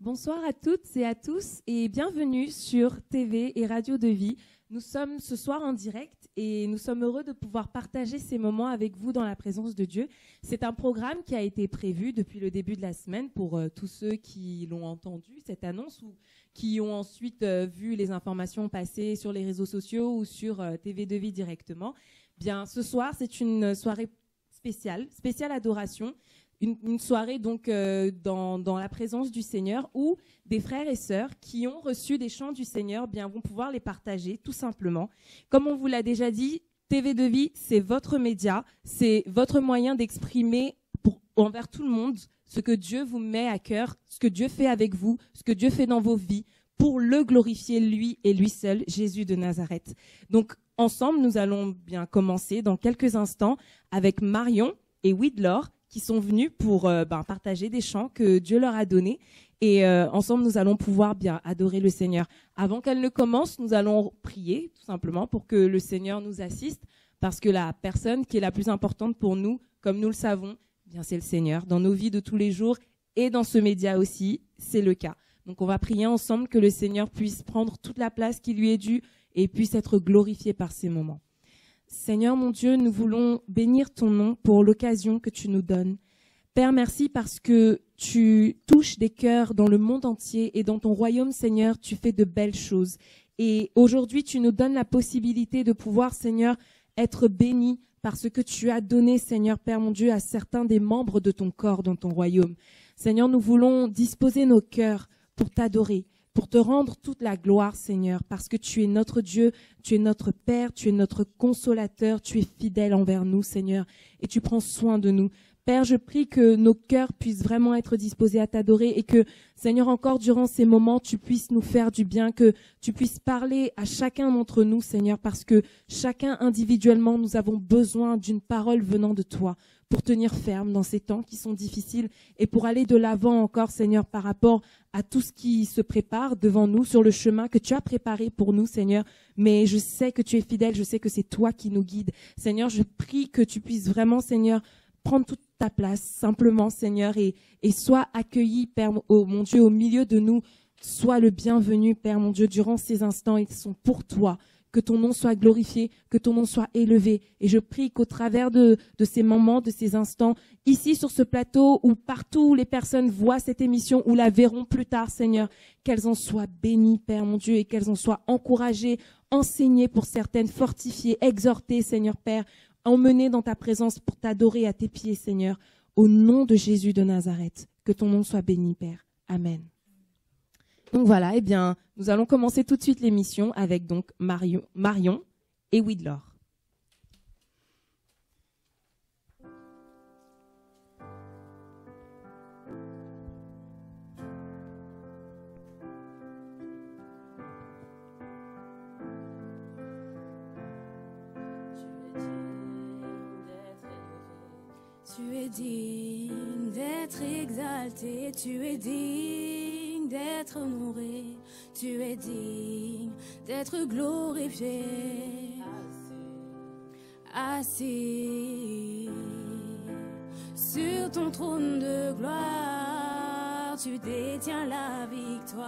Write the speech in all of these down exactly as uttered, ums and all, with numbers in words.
Bonsoir à toutes et à tous et bienvenue sur T V et Radio de Vie. Nous sommes ce soir en direct et nous sommes heureux de pouvoir partager ces moments avec vous dans la présence de Dieu. C'est un programme qui a été prévu depuis le début de la semaine pour euh, tous ceux qui l'ont entendu, cette annonce, ou qui ont ensuite euh, vu les informations passer sur les réseaux sociaux ou sur euh, T V de Vie directement. Bien, ce soir, c'est une soirée spéciale, spéciale adoration. Une, une soirée donc euh, dans, dans la présence du Seigneur où des frères et sœurs qui ont reçu des chants du Seigneur bien, vont pouvoir les partager tout simplement. Comme on vous l'a déjà dit, T V de Vie, c'est votre média, c'est votre moyen d'exprimer pour, envers tout le monde ce que Dieu vous met à cœur, ce que Dieu fait avec vous, ce que Dieu fait dans vos vies pour le glorifier lui et lui seul, Jésus de Nazareth. Donc ensemble, nous allons bien commencer dans quelques instants avec Marion et Widlor, qui sont venus pour euh, ben, partager des chants que Dieu leur a donnés. Et euh, ensemble, nous allons pouvoir bien adorer le Seigneur. Avant qu'elle ne commence, nous allons prier, tout simplement, pour que le Seigneur nous assiste, parce que la personne qui est la plus importante pour nous, comme nous le savons, bien c'est le Seigneur. Dans nos vies de tous les jours et dans ce média aussi, c'est le cas. Donc on va prier ensemble que le Seigneur puisse prendre toute la place qui lui est due et puisse être glorifié par ces moments. Seigneur mon Dieu, nous voulons bénir ton nom pour l'occasion que tu nous donnes. Père, merci parce que tu touches des cœurs dans le monde entier et dans ton royaume, Seigneur, tu fais de belles choses. Et aujourd'hui, tu nous donnes la possibilité de pouvoir, Seigneur, être bénis par ce que tu as donné, Seigneur, Père mon Dieu, à certains des membres de ton corps dans ton royaume. Seigneur, nous voulons disposer nos cœurs pour t'adorer, pour te rendre toute la gloire, Seigneur, parce que tu es notre Dieu, tu es notre Père, tu es notre consolateur, tu es fidèle envers nous, Seigneur, et tu prends soin de nous. Père, je prie que nos cœurs puissent vraiment être disposés à t'adorer et que, Seigneur, encore durant ces moments, tu puisses nous faire du bien, que tu puisses parler à chacun d'entre nous, Seigneur, parce que chacun individuellement, nous avons besoin d'une parole venant de toi pour tenir ferme dans ces temps qui sont difficiles et pour aller de l'avant encore, Seigneur, par rapport à tout ce qui se prépare devant nous sur le chemin que tu as préparé pour nous, Seigneur. Mais je sais que tu es fidèle, je sais que c'est toi qui nous guides. Seigneur, je prie que tu puisses vraiment, Seigneur, prendre toute ta place, simplement, Seigneur, et, et sois accueilli, Père, oh, mon Dieu, au milieu de nous. Sois le bienvenu, Père, mon Dieu, durant ces instants, ils sont pour toi. Que ton nom soit glorifié, que ton nom soit élevé. Et je prie qu'au travers de, de ces moments, de ces instants, ici sur ce plateau ou partout où les personnes voient cette émission ou la verront plus tard, Seigneur, qu'elles en soient bénies, Père mon Dieu, et qu'elles en soient encouragées, enseignées pour certaines, fortifiées, exhortées, Seigneur Père, emmenées dans ta présence pour t'adorer à tes pieds, Seigneur, au nom de Jésus de Nazareth. Que ton nom soit béni, Père. Amen. Donc voilà, eh bien, nous allons commencer tout de suite l'émission avec donc Marion, Marion et Widlor. Tu es digne d'être exalté, tu es digne d'être honoré, tu es digne d'être glorifié. Assis sur ton trône de gloire, tu détiens la victoire.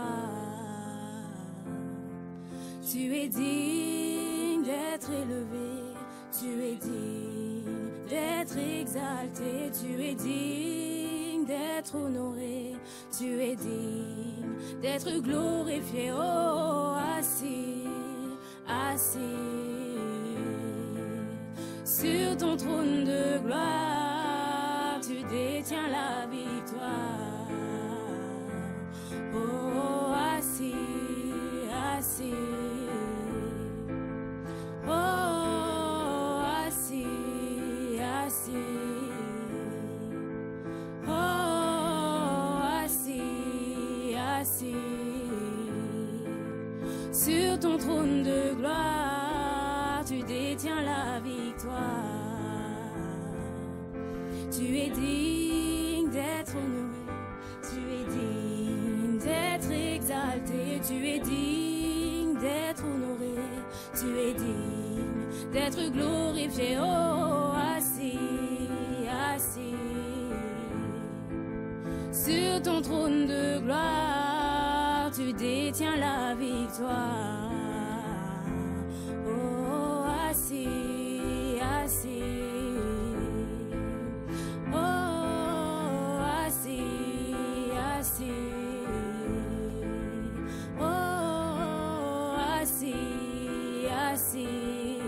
Tu es digne d'être élevé, tu es digne d'être exalté, tu es digne d'être honoré, tu es digne d'être glorifié. Oh, assis, assis sur ton trône de gloire, tu détiens la victoire. Oh, assis, assis. Oh, assis. Assis, oh, assis, assis, sur ton trône de gloire, tu détiens la victoire. Tu es digne d'être honoré, tu es digne d'être exalté, tu es digne d'être honoré, tu es digne d'être glorifié. Oh, assis, assis Sur ton trône de gloire, tu détiens la victoire. Oh, assis, assis. Oh, assis, assis. Oh, assis, assis.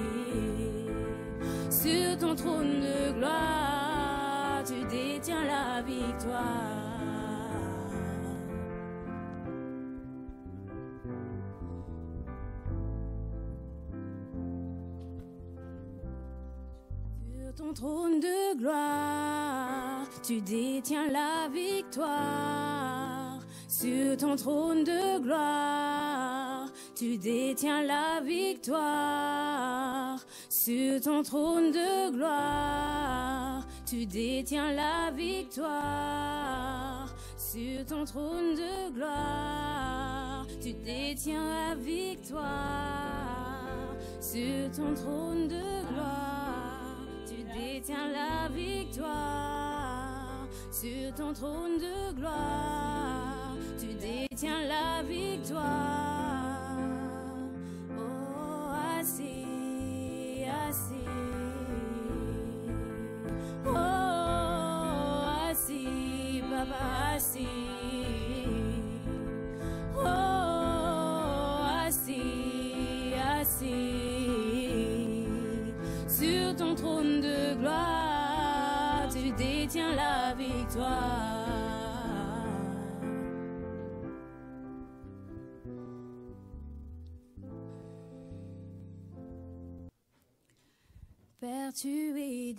Sur ton trône de gloire, tu détiens la victoire. Ton trône de gloire, tu détiens la victoire. Sur ton trône de gloire, tu détiens la victoire. Sur ton trône de gloire, tu détiens la victoire. Sur ton trône de gloire, tu détiens la victoire. Sur ton trône de gloire, tu détiens la victoire. Sur ton trône de gloire, tu détiens la victoire. Oh, assis, assis. Oh, assis, papa, assis. Oh, assis, assis. Sur ton trône de gloire, tu détiens la victoire. Père, tu es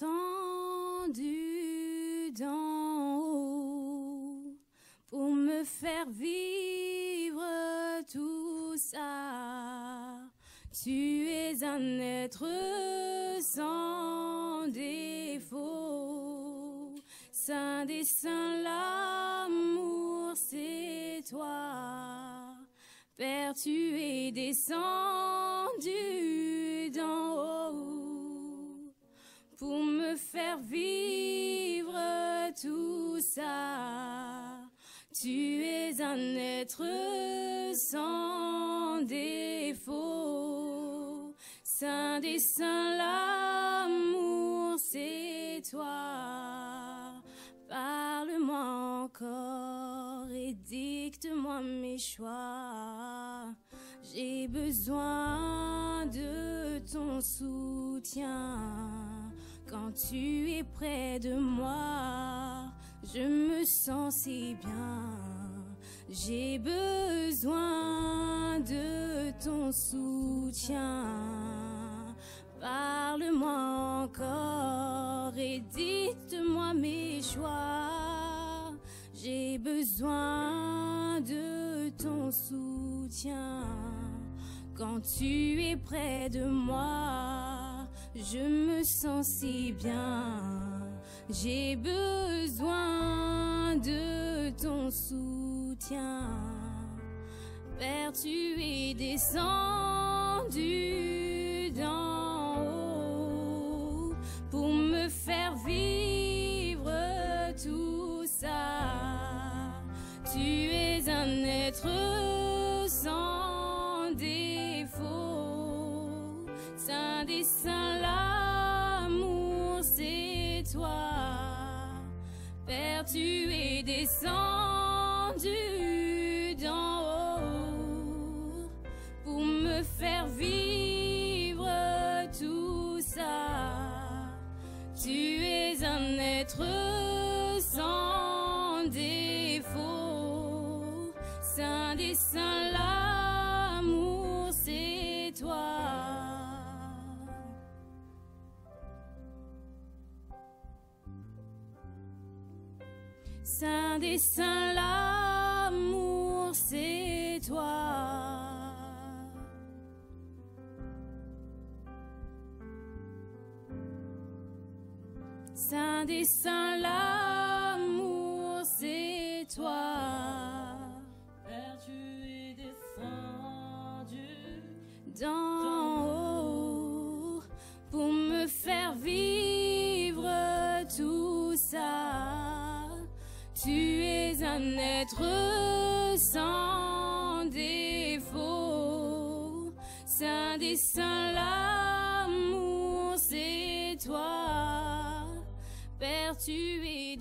descendu d'en haut pour me faire vivre tout ça. Tu es un être sans défaut, saint des saints, l'amour c'est toi. Père, tu es descendu d'en haut pour me faire vivre tout ça. Tu es un être sans défaut, saint des saints, l'amour c'est toi. Parle-moi encore et dicte-moi mes choix. J'ai besoin de ton soutien. Quand tu es près de moi, je me sens si bien. J'ai besoin de ton soutien. Parle-moi encore et dites-moi mes choix. J'ai besoin de ton soutien. Quand tu es près de moi, je me sens si bien. J'ai besoin de ton soutien. Père, tu es descendu d'en haut pour me faire vivre tout ça. Tu es un être sans défaut, saint des saints, l'amour c'est toi. Père, tu es descendu d'en haut pour me faire vivre tout ça. Tu es un être sans défaut, saint des saints, l'amour c'est toi. Saint des saints, l'amour c'est toi. Saint des saints, l'amour c'est toi. Père, tu es descendu d'en haut pour me faire vivre tout ça. Tu es un être sans défaut. Saint des saints, l'amour, c'est toi. Père, tu es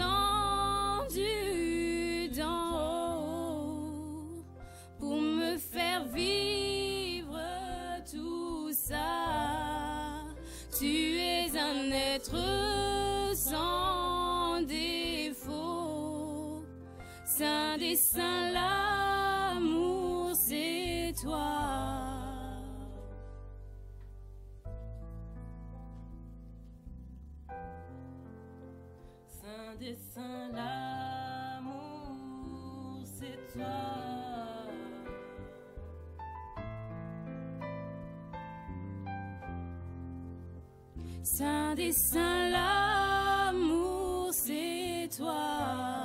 descendu d'en haut pour me faire vivre tout ça. Tu es un être sans défaut. Saint des saints, l'amour, c'est toi. Saint des saints, l'amour, c'est toi. Saint des saints, l'amour, c'est toi.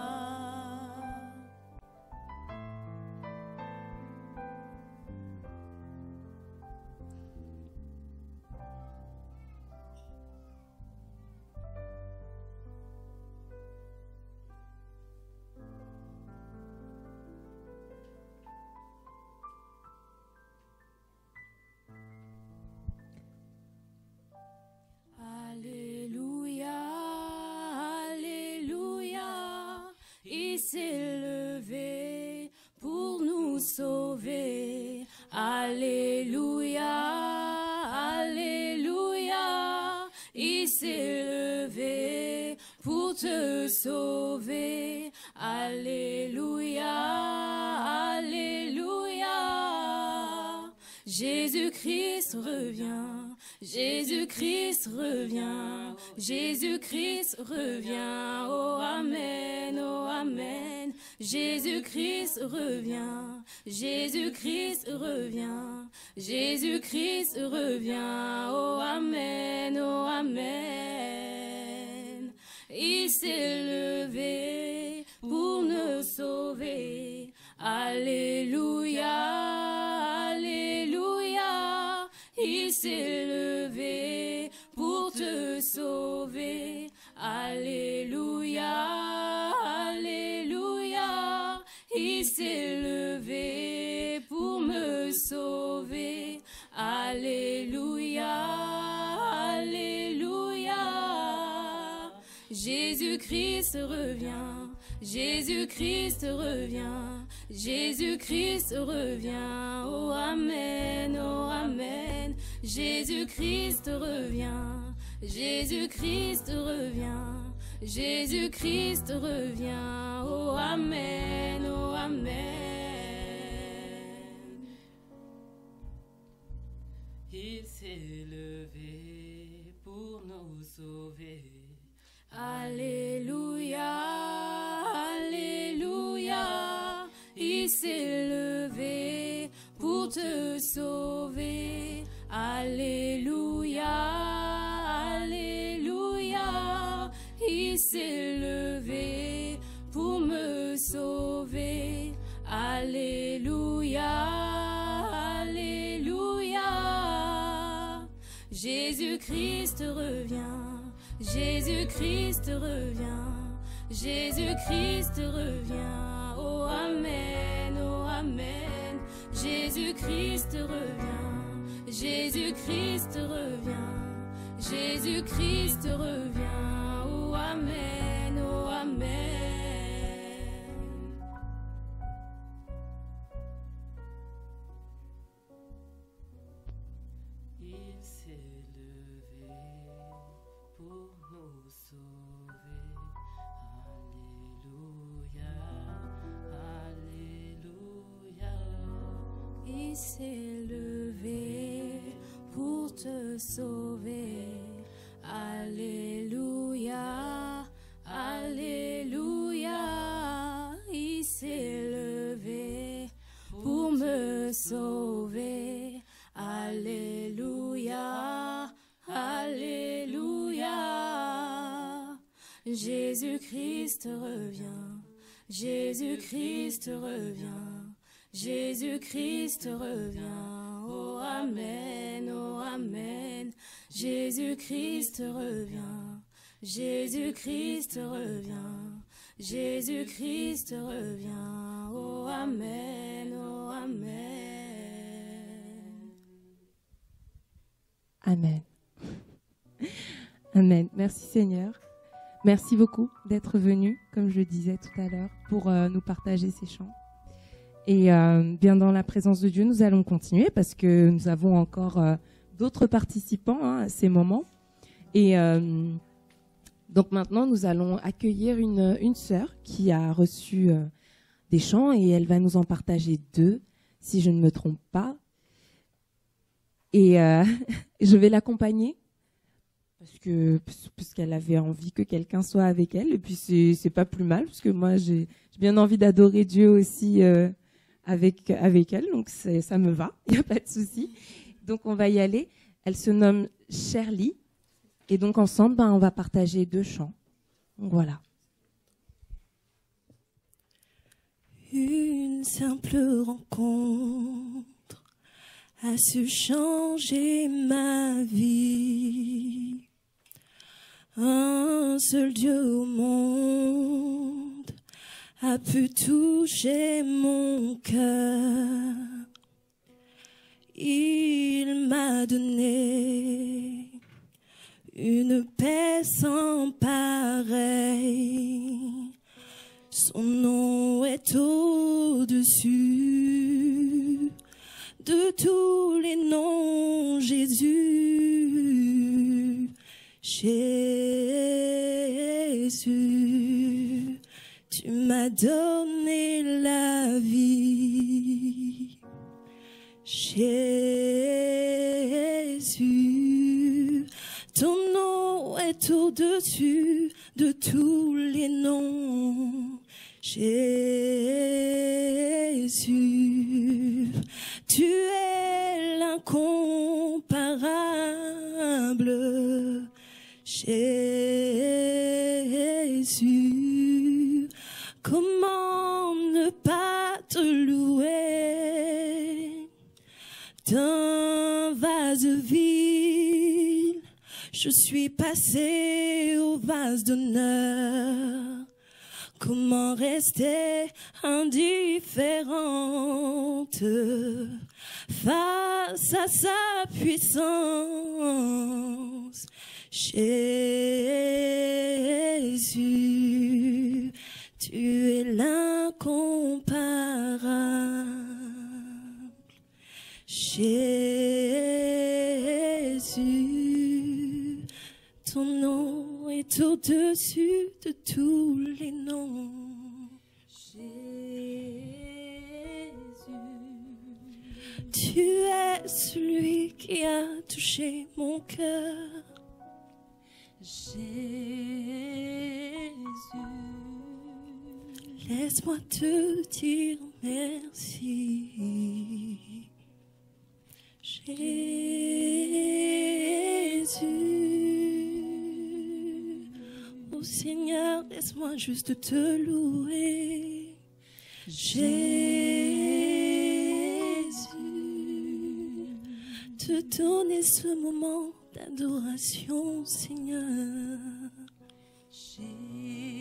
Alléluia, Alléluia, il s'est levé pour nous sauver. Alléluia, Alléluia, il s'est levé pour te sauver. Alléluia, Alléluia, Jésus-Christ revient. Jésus-Christ revient, Jésus-Christ revient, oh Amen, oh Amen. Jésus-Christ revient, Jésus-Christ revient, Jésus-Christ revient, oh Amen, oh Amen. Il s'est levé pour nous sauver, Alléluia, Alléluia. Il s'est levé pour te sauver. Alléluia, Alléluia. Il s'est levé pour me sauver. Alléluia, Alléluia. Jésus-Christ revient. Jésus-Christ revient. Jésus-Christ revient. Oh Amen, oh Amen. Jésus-Christ revient. Jésus-Christ revient. Jésus-Christ revient. Oh Amen, oh Amen. Il s'est levé pour nous sauver. Alléluia, Alléluia. Il s'est levé pour te sauver. Alléluia, Alléluia. Il s'est levé pour me sauver. Alléluia, Alléluia. Jésus-Christ revient. Jésus-Christ revient. Jésus-Christ revient. Oh Amen, oh Amen. Jésus-Christ revient. Jésus-Christ revient. Jésus-Christ revient. Oh Amen, oh Amen. Il s'est levé pour nous sauver. Alléluia, Alléluia. Il s'est levé pour te sauver. Alléluia, Alléluia. Il s'est levé pour me sauver. Alléluia, Alléluia. Jésus-Christ revient. Jésus-Christ revient. Jésus-Christ revient. Oh Amen, oh Amen. Jésus-Christ revient. Jésus-Christ revient, Jésus-Christ revient, oh Amen, oh Amen. Amen. Amen. Merci Seigneur. Merci beaucoup d'être venu, comme je le disais tout à l'heure, pour euh, nous partager ces chants. Et euh, bien dans la présence de Dieu, nous allons continuer parce que nous avons encore euh, d'autres participants hein, à ces moments. Et euh, donc maintenant, nous allons accueillir une, une sœur qui a reçu euh, des chants et elle va nous en partager deux, si je ne me trompe pas. Et euh, je vais l'accompagner parce que parce qu'elle avait envie que quelqu'un soit avec elle. Et puis c'est c'est pas plus mal parce que moi j'ai j'ai bien envie d'adorer Dieu aussi euh, avec avec elle. Donc c'est, ça me va, il y a pas de souci. Donc on va y aller. Elle se nomme Shirley et donc ensemble ben on va partager deux chants. Donc voilà. Une simple rencontre a su changer ma vie. Un seul Dieu au monde a pu toucher mon cœur. Il m'a donné une paix sans pareille. Son nom est au-dessus de tous les noms, Jésus. Jésus, tu m'as donné la vie. Jésus, ton nom est au-dessus de tous les noms. Jésus, tu es l'incomparable. Jésus, comment ne pas te louer? D'un vase vide, je suis passée au vase d'honneur. Comment rester indifférente face à sa puissance? Jésus, tu es l'incomparable. Jésus, ton nom est au-dessus de tous les noms. Jésus, tu es celui qui a touché mon cœur. Jésus, laisse-moi te dire merci. Jésus, oh Seigneur, laisse-moi juste te louer. Jésus, te donner ce moment d'adoration, Seigneur. Jésus,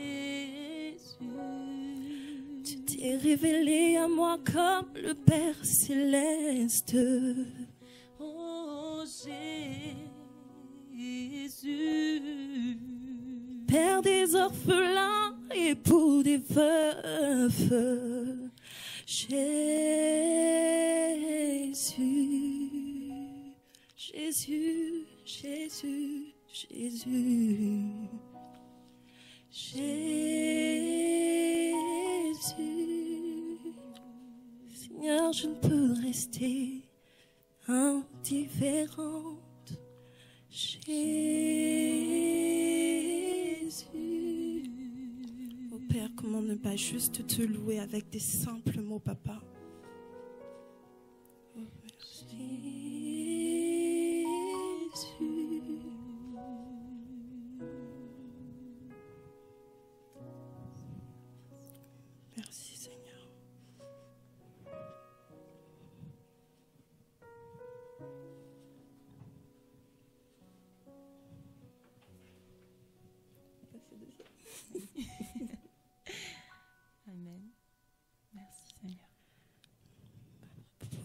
tu t'es révélé à moi comme le Père céleste. Oh Jésus, Père des orphelins, époux des veufs. Jésus, Jésus, Jésus, Jésus, Jésus. Seigneur, je ne peux rester indifférente. Jésus. Oh Père, comment ne pas juste te louer avec des simples mots, Papa. Oh, merci. Merci Seigneur.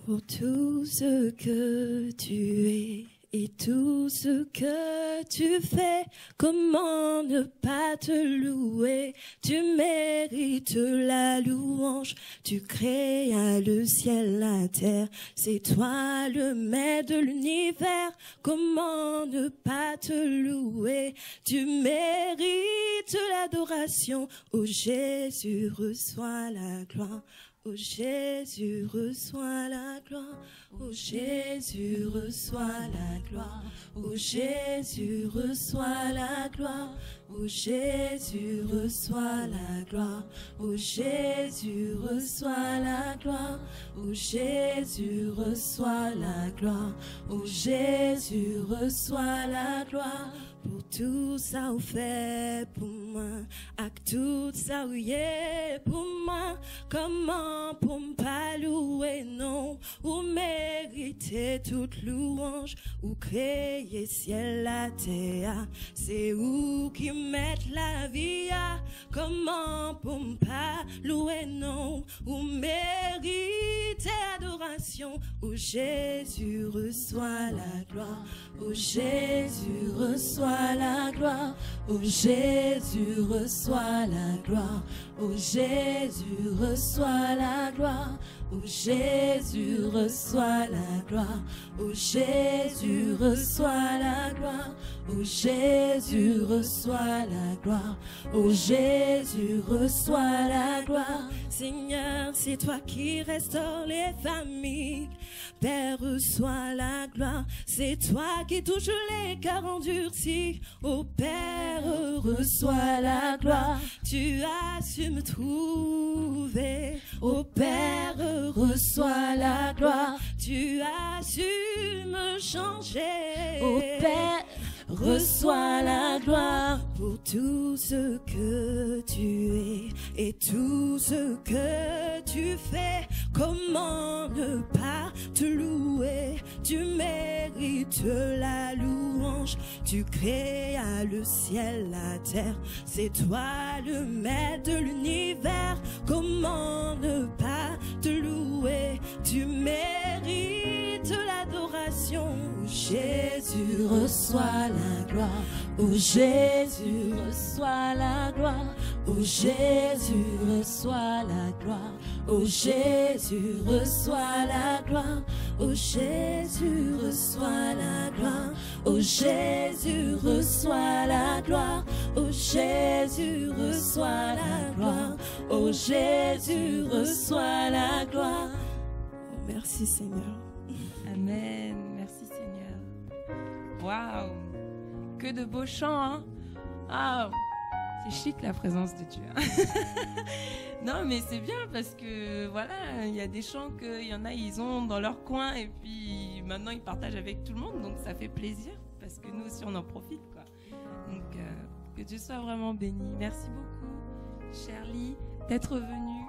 pour tout ce que tu es et tout ce que tu fais. Comment ne pas te louer? Tu mérites la louange. Tu créas le ciel, la terre. C'est toi le maître de l'univers. Comment ne pas te louer? Tu mérites l'adoration. Oh Jésus, reçois la gloire. Oh Jésus, reçois la gloire. Oh Jésus, reçois la gloire. Oh Jésus, reçois la gloire. Oh Jésus, reçois la gloire. Oh Jésus, reçois la gloire. Oh Jésus, reçois la gloire. Oh Jésus, reçois la gloire. Pour tout ça ou fait pour moi, avec tout ça ou est pour moi, comment pour me pas louer, non, ou mériter toute louange, ou créer ciel la terre, c'est où qui mettent la vie, comment pour me pas louer, non, ou mériter adoration, où Jésus reçoit la gloire, où Jésus reçoit la gloire, oh Jésus reçoit la gloire, oh Jésus reçoit la gloire, oh Jésus reçoit la gloire, oh Jésus reçoit la gloire, oh Jésus reçoit la gloire, oh Jésus reçoit la gloire. Seigneur, c'est toi qui restaures les familles. Père, reçois la gloire. C'est toi qui touches les cœurs endurcis. Oh Père, reçois la gloire. Tu as su me trouver. Oh Père, reçois la gloire. Tu as su me changer. Oh Père, reçois la gloire pour tout ce que tu es et tout ce que tu fais. Comment ne pas te louer? Tu mérites la louange. Tu créas le ciel, la terre. C'est toi le maître de l'univers. Comment ne pas te louer? Tu mérites l'adoration. Jésus reçoit la gloire. Oh Jésus reçoit la gloire. Oh Jésus reçoit la gloire. Oh Jésus reçoit la gloire. Oh Jésus reçoit la gloire. Oh Jésus reçoit la gloire. Oh Jésus reçoit la gloire. Oh Jésus reçoit la gloire. Oh, merci Seigneur. Amen. Merci Seigneur. Waouh. Que de beaux chants, hein. Ah, c'est chic la présence de Dieu. Non, mais c'est bien parce que voilà, il y a des chants qu'il y en a, ils ont dans leur coin et puis maintenant ils partagent avec tout le monde, donc ça fait plaisir parce que nous aussi on en profite, quoi. Donc euh, que Dieu soit vraiment béni. Merci beaucoup, Shirley, d'être venue.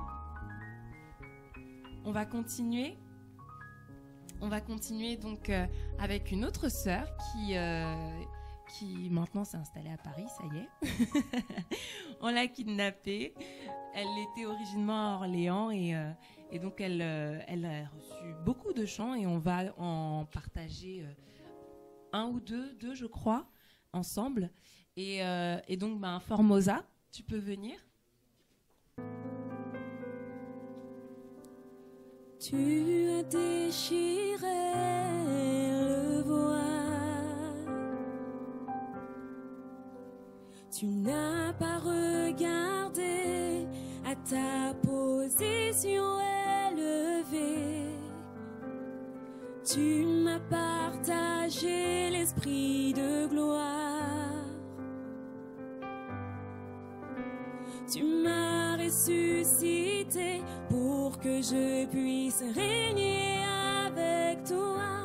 On va continuer. On va continuer donc euh, avec une autre sœur qui, euh, qui maintenant s'est installée à Paris, ça y est. On l'a kidnappée. Elle était originellement à Orléans et, euh, et donc elle, euh, elle a reçu beaucoup de chants et on va en partager euh, un ou deux, deux je crois, ensemble. Et, euh, et donc, ben, Formosa, tu peux venir. Tu as déchiré le voile. Tu n'as pas regardé à ta position élevée. Tu m'as partagé l'esprit de gloire. Tu m'as ressuscité pour que je puisse régner avec toi.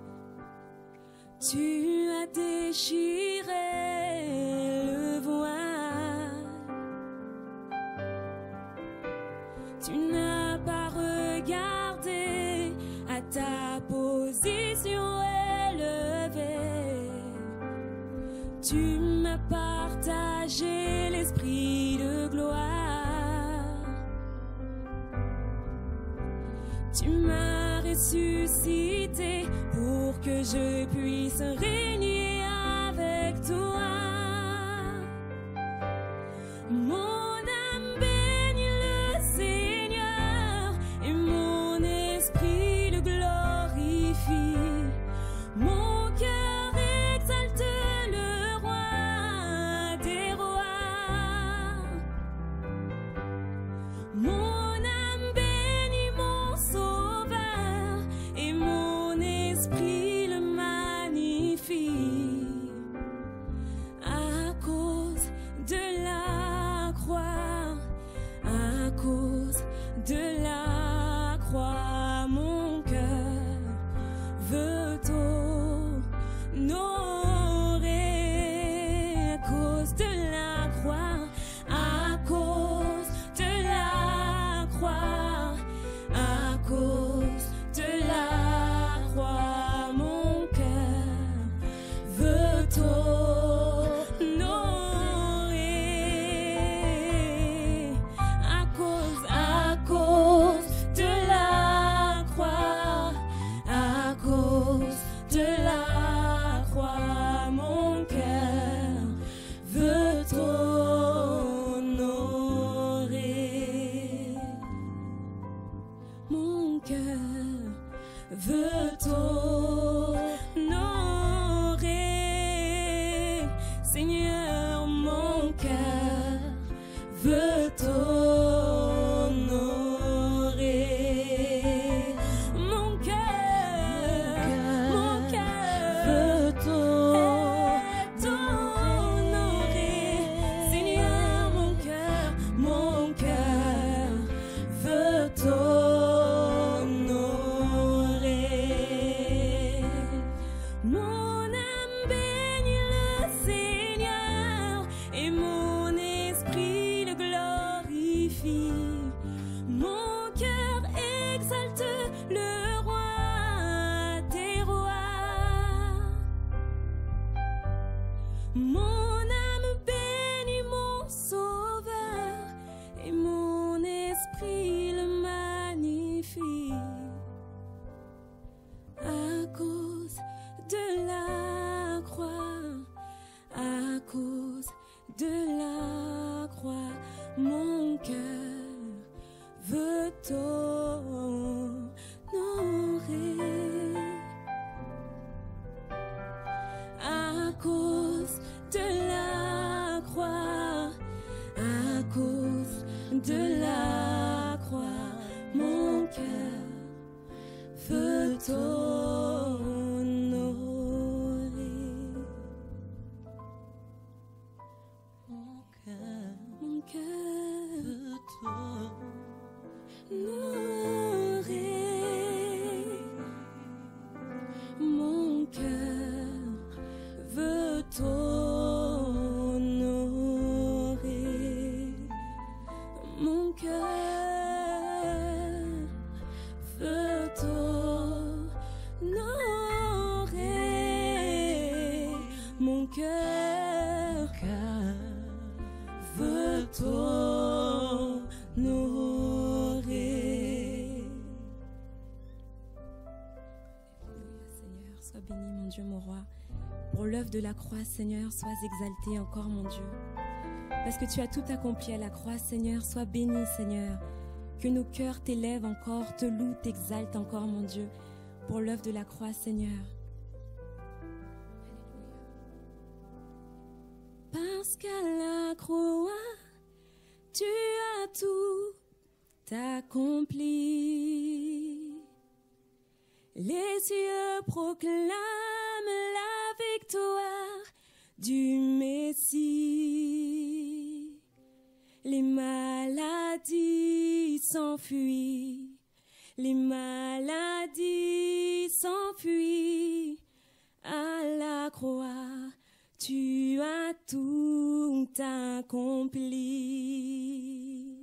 Tu as déchiré le voile. Tu n'as pas regardé à ta position élevée. Tu m'as partagé l'esprit de gloire. Tu m'as ressuscité pour que je puisse régner avec toi. Mon âme bénit le Seigneur et mon esprit le glorifie. Mon cœur exalte le roi des rois. Mon âme bénit mon sauveur et mon esprit le magnifie. À cause de la croix, à cause de la croix, mon cœur veut t'honorer. À cause de la croix, à cause de la croix, à cause de la croix, mon cœur veut t'honorer. À cause, à cause de la croix, à cause de la croix, mon cœur veut t'honorer. Mon cœur veut t'honorer. Seigneur, mon cœur veut t'honorer. Mon cœur, mon cœur veut t'honorer. Seigneur, mon cœur, mon cœur veut t'honorer. Mon âme bénit le Seigneur et mon esprit le glorifie. Mon cœur exalte le roi des rois. Mon âme bénit mon sauveur et mon esprit le magnifie. À cause de la croix, à cause de la croix, mon cœur veut t'honorer. À cause de la croix, à cause de la croix, mon cœur veut t'honorer. Mon cœur, mon cœur veut t'honorer. Mon cœur veut t'honorer. Mon cœur veut t'honorer. Mon cœur veut t'honorer. Alléluia, Seigneur, sois béni, mon Dieu, mon roi. Pour l'œuvre de la croix, Seigneur, sois exalté encore, mon Dieu. Parce que tu as tout accompli à la croix, Seigneur, sois béni, Seigneur. Que nos cœurs t'élèvent encore, te louent, t'exaltent encore, mon Dieu, pour l'œuvre de la croix, Seigneur. Parce qu'à la croix, tu as tout accompli. Les cieux proclament la victoire du Messie. Les maladies s'enfuient, les maladies s'enfuient. À la croix, tu as tout accompli.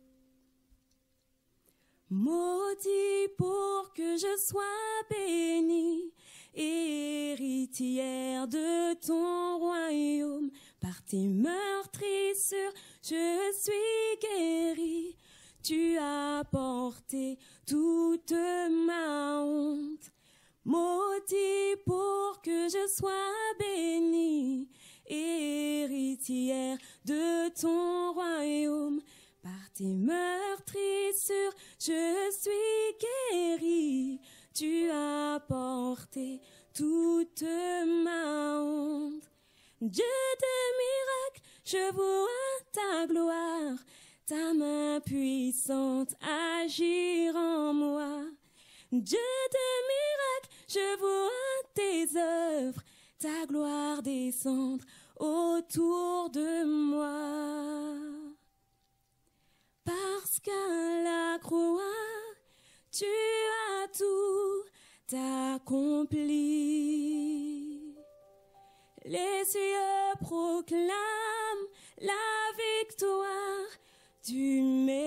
Maudit pour que je sois bénie, héritière de ton royaume. Par tes meurtrissures, je suis guérie. Tu as porté toute ma honte. Maudit pour que je sois bénie, héritière de ton royaume. Par tes meurtrissures, je suis guérie. Tu as porté toute ma honte. Dieu de miracles, je vois ta gloire, ta main puissante agir en moi. Dieu de miracles, je vois tes œuvres, ta gloire descendre autour de moi. Parce qu'à la croix, tu as tout accompli. Les cieux proclament la victoire du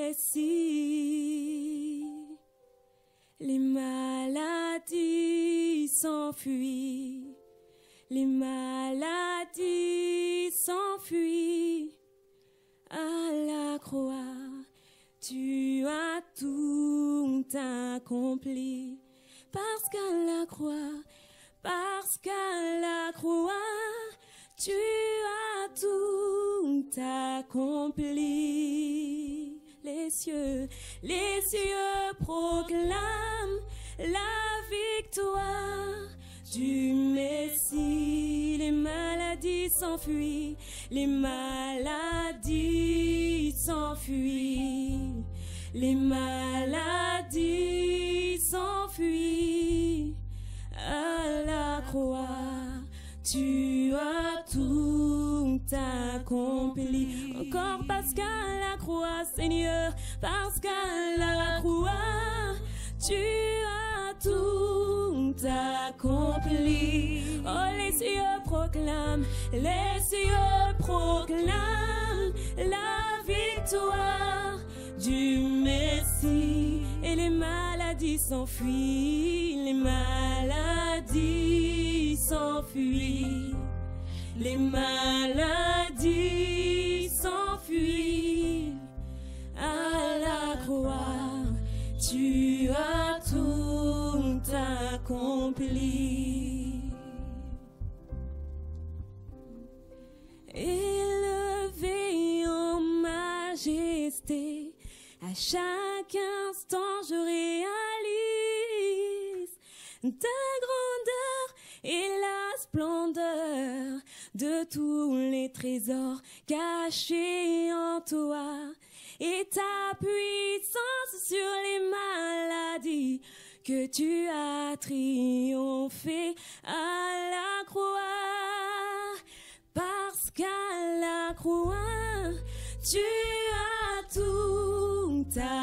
Messie. Les maladies s'enfuient, les maladies s'enfuient. À la croix, tu as tout accompli. Parce qu'à la croix, parce qu'à la croix, tu as tout accompli. Les cieux, les cieux proclament la victoire du Messie. Les maladies s'enfuient, les maladies s'enfuient, les maladies s'enfuient. À la croix, tu as tout accompli. Encore parce qu'à la croix, Seigneur, parce qu'à la croix, tu as tout accompli. Oh, les cieux proclament, les cieux proclament la victoire du Messie. Et les maladies s'enfuient, les maladies s'enfuient, les maladies s'enfuient. À la croix, tu as tout accompli. Élevé en majesté, à chaque instant je réalise ta grandeur et la splendeur de tous les trésors cachés en toi, et ta puissance sur les maladies que tu as triomphé à la croix. Parce qu'à la croix, tu as tout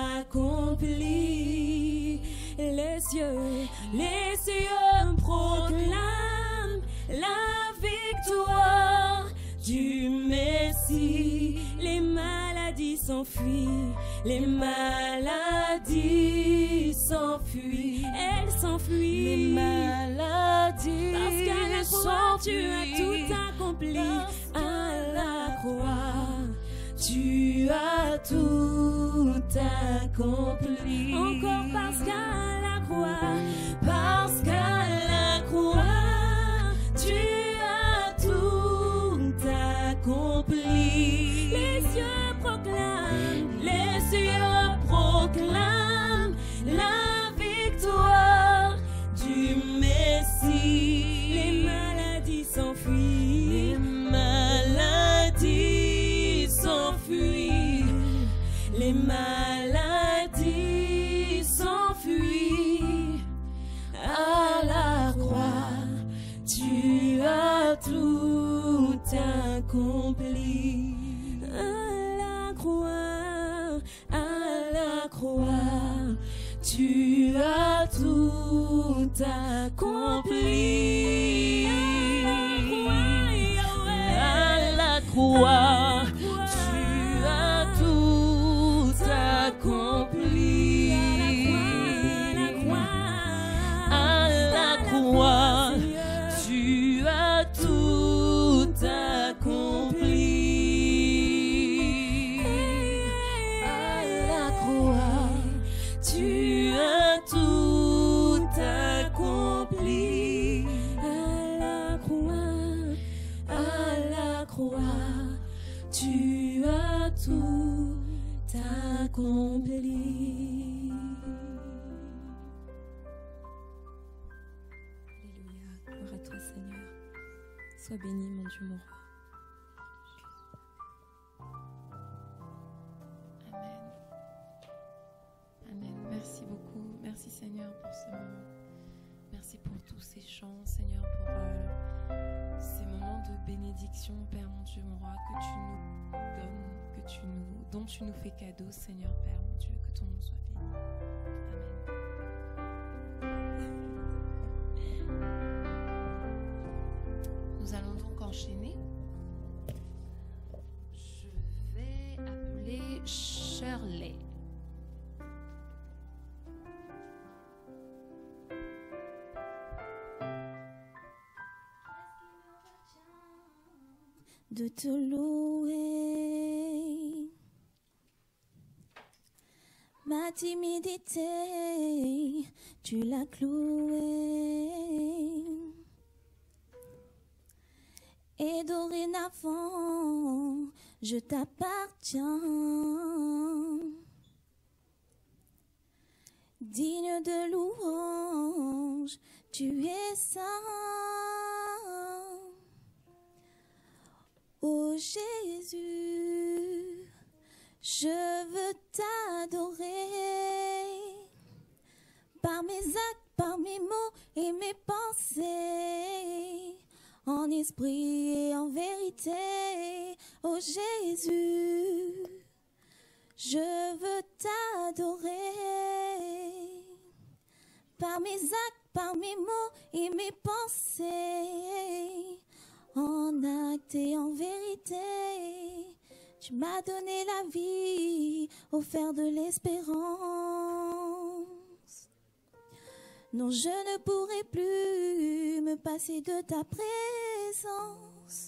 accompli. Les cieux, les cieux proclament la victoire du Messie. Les maladies s'enfuient, les maladies s'enfuient, elles s'enfuient. Les maladies Parce qu'à la croix, tu as tout accompli. À la croix, tu as tout accompli. Encore parce qu'à la croix, parce qu'à la croix, tu as tout accompli. Les cieux proclament, les cieux proclament la victoire du Messie. Les maladies s'enfuient, Les maladies s'enfuient, les maladies s'enfuient. À la croix, tu as tout accompli. À la croix, à la croix, tu as tout accompli. à la croix, tu as tout accompli. À la croix, tu as tout accompli. À la croix, tu as tout accompli. Alléluia, gloire à toi Seigneur. Sois béni mon Dieu, mon roi. Amen. Amen. Merci beaucoup. Merci Seigneur pour ce moment. Merci pour tous ces chants, Seigneur, pour euh, ces moments de bénédiction, Père mon Dieu, mon roi, que tu nous donnes, que tu nous, dont tu nous fais cadeau, Seigneur, Père mon Dieu, que ton nom soit béni. Amen. Nous allons donc enchaîner. Je vais appeler Shirley. De te louer, ma timidité, tu l'as clouée, et dorénavant, je t'appartiens, digne de louange, tu es saint. Oh Jésus, je veux t'adorer par mes actes, par mes mots et mes pensées, en esprit et en vérité. Oh Jésus, je veux t'adorer par mes actes, par mes mots et mes pensées, en acte et en vérité. Tu m'as donné la vie, offert de l'espérance. Non, je ne pourrai plus me passer de ta présence.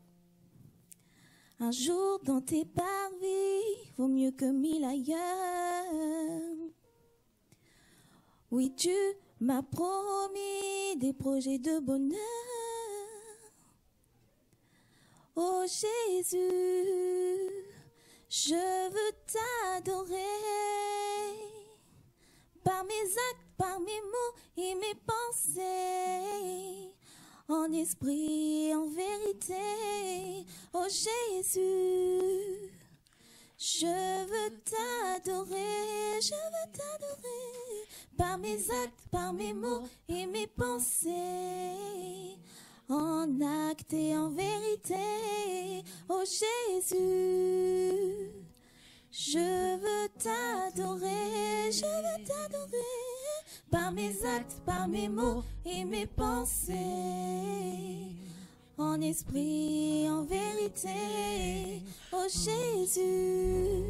Un jour dans tes parvis vaut mieux que mille ailleurs. Oui, tu m'as promis des projets de bonheur. Oh Jésus, je veux t'adorer par mes actes, par mes mots et mes pensées, en esprit et en vérité. Oh Jésus, je veux t'adorer, je veux t'adorer par mes actes, par mes mots et mes pensées, en acte et en vérité. Oh Jésus, je veux t'adorer, je veux t'adorer par mes actes, par mes mots et mes pensées, en esprit et en vérité. Oh Jésus,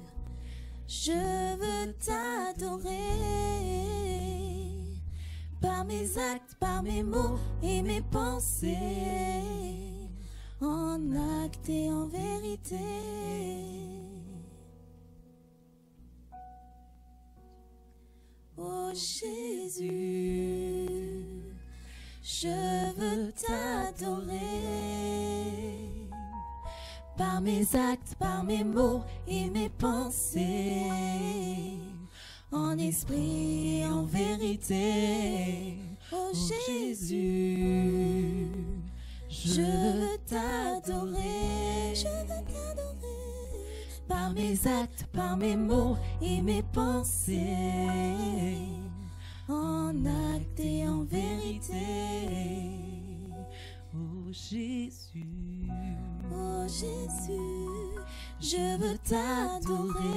je veux t'adorer par mes actes, par mes mots et mes pensées, en acte et en vérité. Oh Jésus, je veux t'adorer par mes actes, par mes mots et mes pensées, en esprit et en vérité. Oh Jésus, je veux t'adorer, je veux t'adorer par mes actes, par mes mots et mes pensées, en acte et en vérité. Oh Jésus, oh Jésus, je veux t'adorer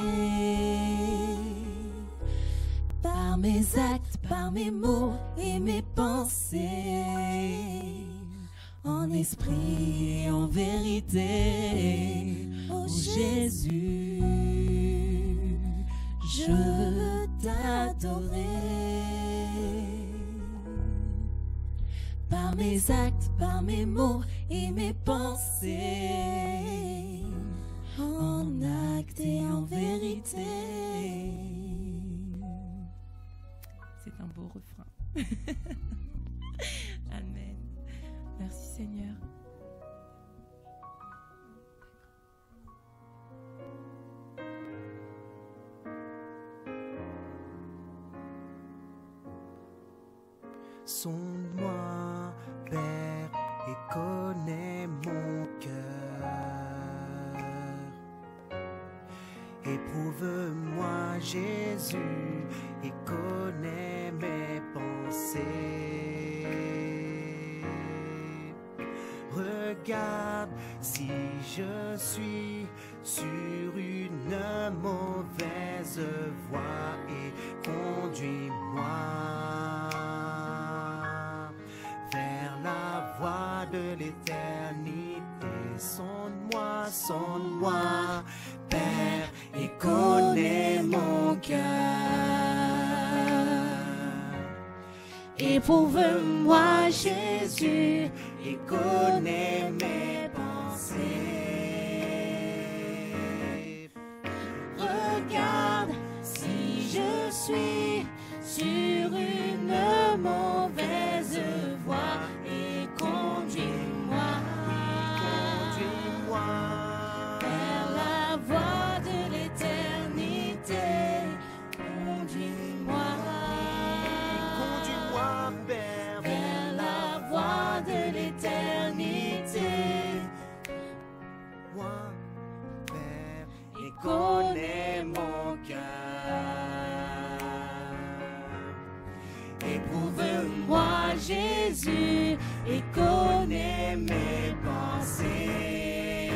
par mes actes, par mes mots et mes pensées, en esprit et en vérité. Oh Jésus, je veux t'adorer par mes actes, par mes mots et mes pensées, en acte et en vérité. C'est un beau refrain. Amen. Merci Seigneur. sonde-moi, Père, et connais mon cœur. Éprouve-moi, Jésus, et connais mes pensées. Regarde si je suis sur une mauvaise voie et conduis-moi vers la voie de l'éternité. Sonde-moi, sonde-moi, Père, et connais mon cœur. Éprouve-moi, Jésus, et connais mes pensées. Regarde si je suis sur une mauvaise voie et conduis-moi, conduis-moi vers la voie de l'éternité. Conduis-moi, conduis-moi, Père, vers la voie de l'éternité. Moi, Père, et connais mon cœur. Éprouve-moi, Jésus, et connais mes pensées.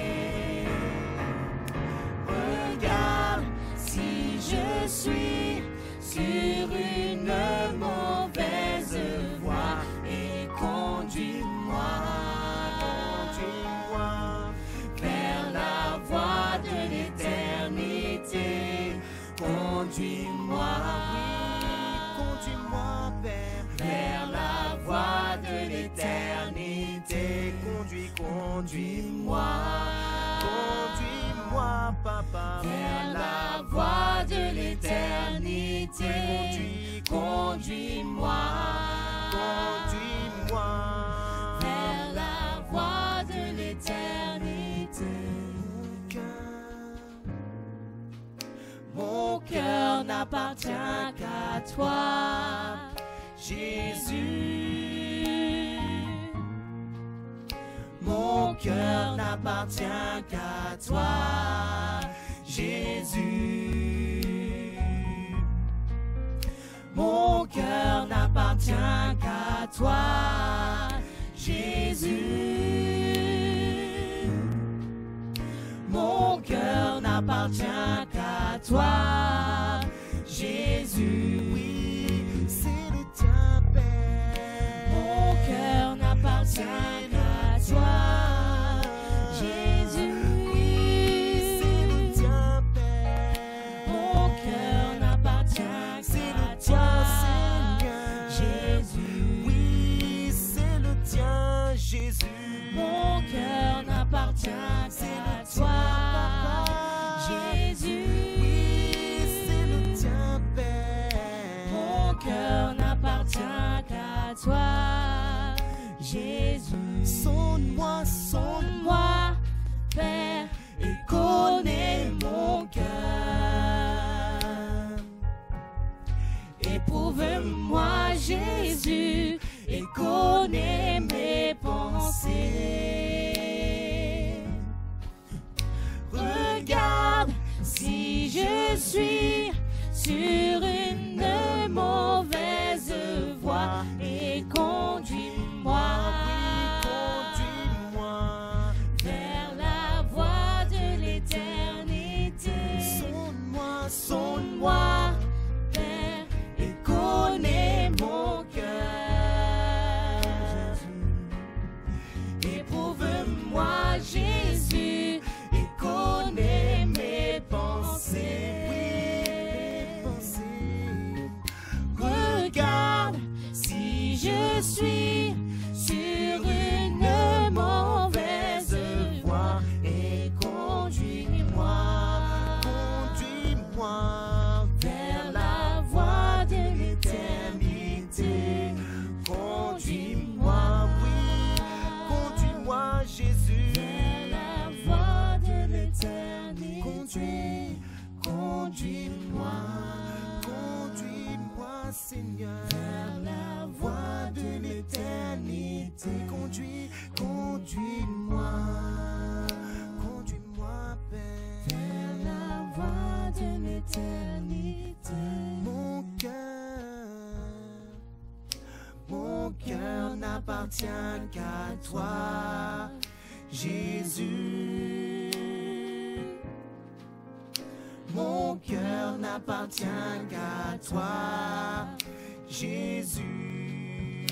Regarde si je suis sur une mauvaise voie et conduis-moi, conduis-moi vers la voie de l'éternité. Conduis-moi, conduis-moi, Père, vers la voie de l'éternité. Conduis, conduis-moi, conduis-moi, Papa, vers la voie de l'éternité. Conduis, conduis-moi, conduis-moi vers la voie de l'éternité. Mon cœur n'appartient qu'à toi, Jésus. Mon cœur n'appartient qu'à toi, Jésus. Mon cœur n'appartient qu'à toi, Jésus. Mon cœur n'appartient qu'à toi, Jésus. Oui, c'est le tien, Père. Mon cœur n'appartient qu'à toi, Jésus. Oui, c'est le tien, Père. Mon cœur n'appartient qu'à toi, Jésus. Oui, c'est le tien, Jésus. Mon cœur n'appartient qu'à toi, Jésus. Oui, c'est le tien, Père. Mon cœur n'appartient qu'à toi, Jésus. Sonde-moi, sonde-moi, Père, et connais mon cœur. Éprouve-moi, Jésus, et connais mes pensées. Regarde si je suis sur une mauvaise voie et conduis-moi, conduis-moi vers la voie de l'éternité. Sonde-moi, sonde-moi, Père, et connais mon cœur. Éprouve-moi, Jésus, et connais mes pensées. Regarde si je suis sur une mauvaise voie et conduis-moi, conduis-moi vers la voie de l'éternité. Conduis-moi, oui, conduis-moi, Jésus, vers la voie de l'éternité. Conduis, conduis-moi, conduis-moi, Seigneur, vers la voie n'appartient qu'à toi, Jésus. Mon cœur n'appartient qu'à toi, Jésus.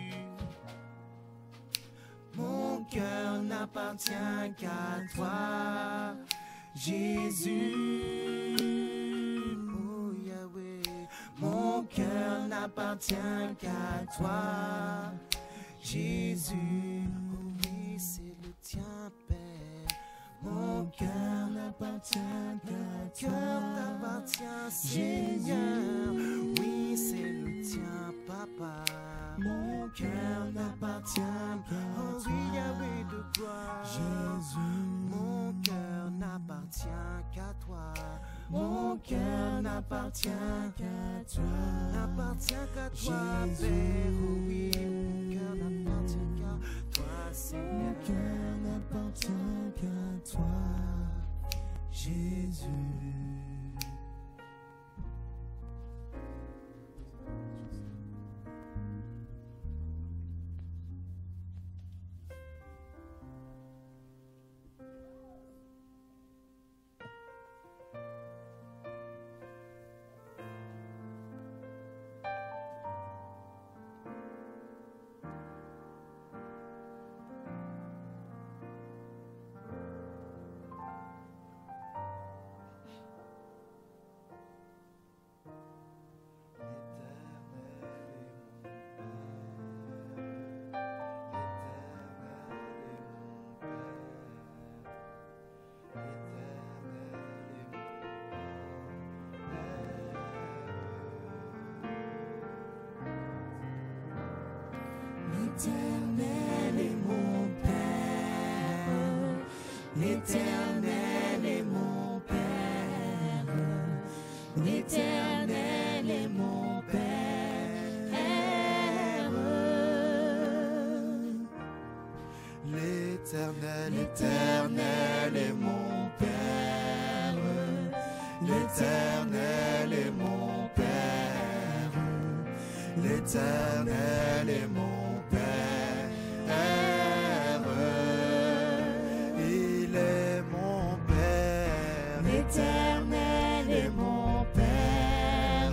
Mon cœur n'appartient qu'à toi, Jésus. Oh Yahweh, mon cœur n'appartient qu'à toi, Jésus. Oh oui, c'est le tien, Père. Mon cœur n'appartient qu'à toi. Mon cœur t'appartient, Seigneur. Oui, c'est le tien, Papa. Mon cœur n'appartient qu'à oh, toi. Oui, Yahweh de gloire. Jésus. Mon cœur n'appartient qu'à toi. Mon cœur n'appartient qu'à toi. N'appartient qu'à toi, Père. Oh oui, mon cœur n'appartient qu'à toi, Seigneur. Mon cœur n'appartient qu'à toi, Jésus. L'Éternel est mon Père, l'Éternel est mon Père, l'Éternel est mon Père. L'Éternel, l'Éternel est mon Père, l'Éternel est mon Père, l'Éternel est mon Père. Il est mon Père. L'Éternel est mon Père.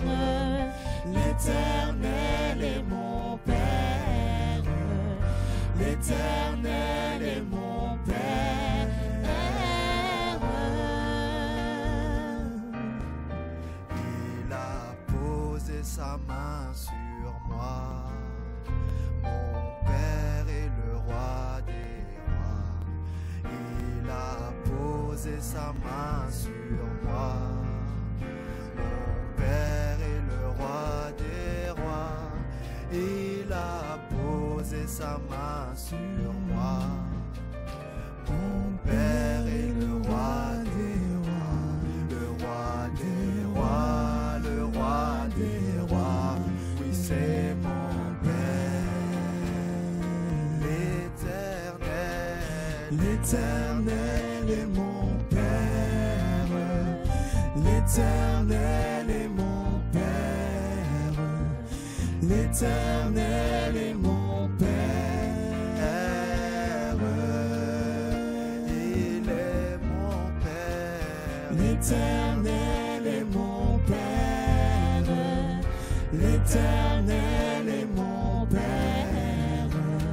L'Éternel est mon Père. L'Éternel est mon Père. Il a posé sa main sur moi. Mon Père est le roi des rois. Il a posé sa main sur moi. Mon Père est le roi des rois. Il a posé sa main sur moi. Mon Père est le roi des rois. Le roi des rois, le roi des rois. Oui, c'est mon L'Éternel est mon Père, l'Éternel est mon Père, l'Éternel est mon Père. Il est mon Père. L'Éternel est mon Père, l'Éternel est mon Père,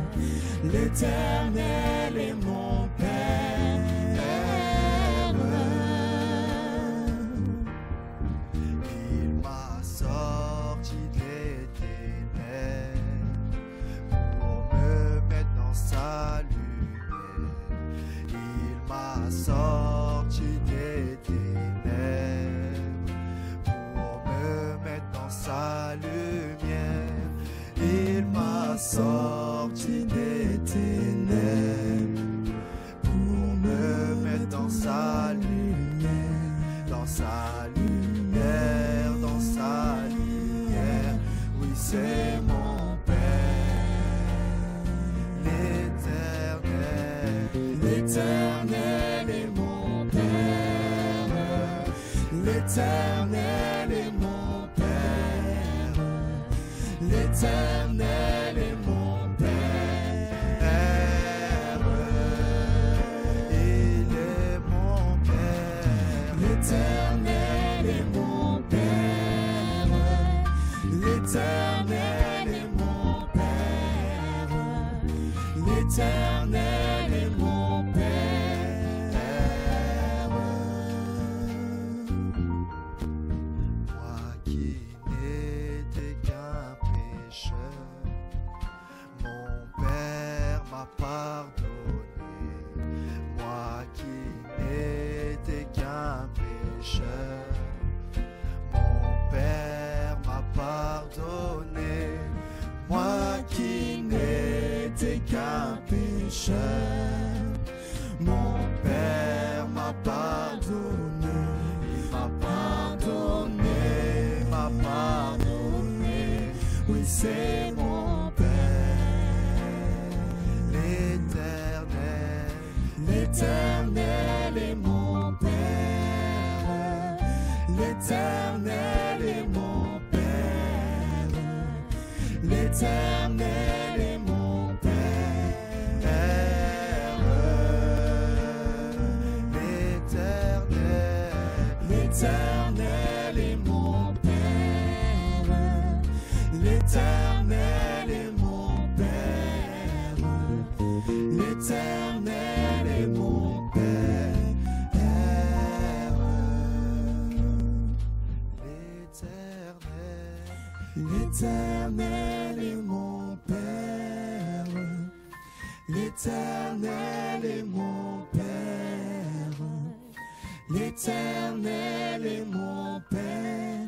l'Éternel est mon Père. Il m'a sorti des ténèbres pour me mettre dans sa lumière. Il m'a sorti des ténèbres pour me mettre dans sa lumière. Il m'a sorti des ténèbres pour me mettre dans sa lumière, dans sa lumière, dans sa lumière. Oui, c'est mon Père, l'Éternel, l'Éternel est mon Père, l'Éternel est mon Père, l'Éternel est mon Père. L'Éternel est mon Père, l'Éternel est mon Père. Moi qui n'étais qu'un pécheur, mon Père m'a pardonné. Moi qui n'étais qu'un pécheur, mon Père m'a pardonné. Moi qui n'étais qu'un pécheur, mon Père m'a pardonné. Il m'a pardonné, m'a pardonné. Oui, c'est mon Père. L'Éternel, l'Éternel est mon Père. L'Éternel est mon Père. L'Éternel est mon Père. L'Éternel, l'Éternel est mon Père. L'Éternel est mon Père. L'Éternel est mon Père. L'Éternel est mon Père. L'Éternel est mon Père. L'Éternel est mon Père.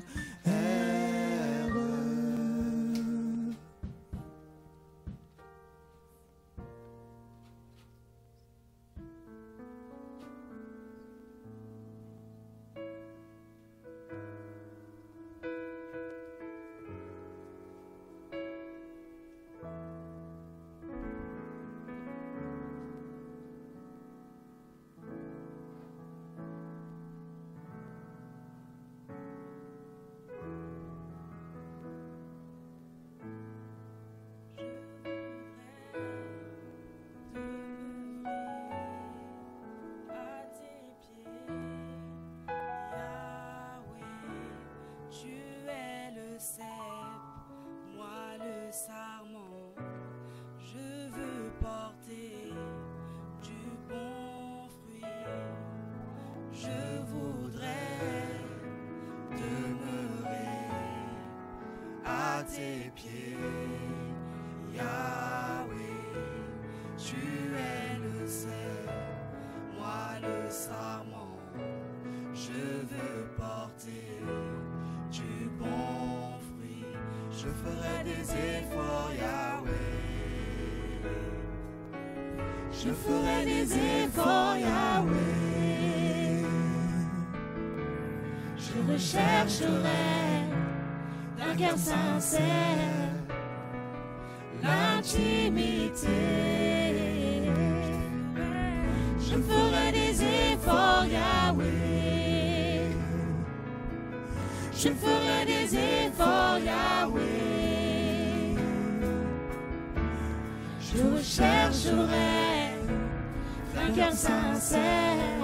Tes pieds, Yahweh, tu es le cep, moi le sarment. Je veux porter du bon fruit. Je ferai des efforts, Yahweh. Je ferai des efforts, Yahweh. Je rechercherai d'un cœur sincère l'intimité. Je ferai des efforts, Yahweh. Je ferai des efforts, Yahweh. Je rechercherai d'un cœur sincère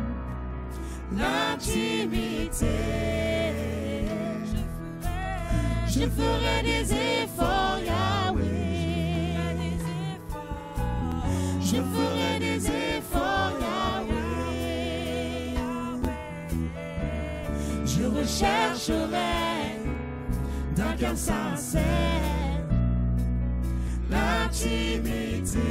l'intimité. Je ferai des efforts, Yahweh. Je ferai des efforts, Yahweh. Je rechercherai d'un cœur sincère l'intimité.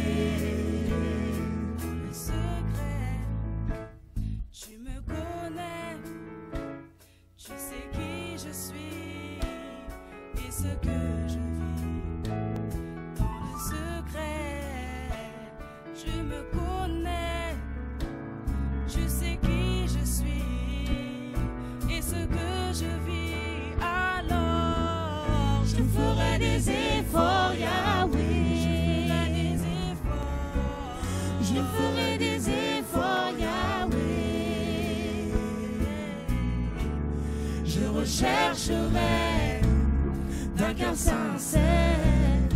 Le secret, tu me connais, tu sais qui je suis. Et ce que je vis dans le secret, tu me connais, tu sais qui je suis. Et ce que je vis, alors je ferai des efforts, Yahweh. Je ferai des efforts, Yahweh. Je rechercherai d'un cœur sincère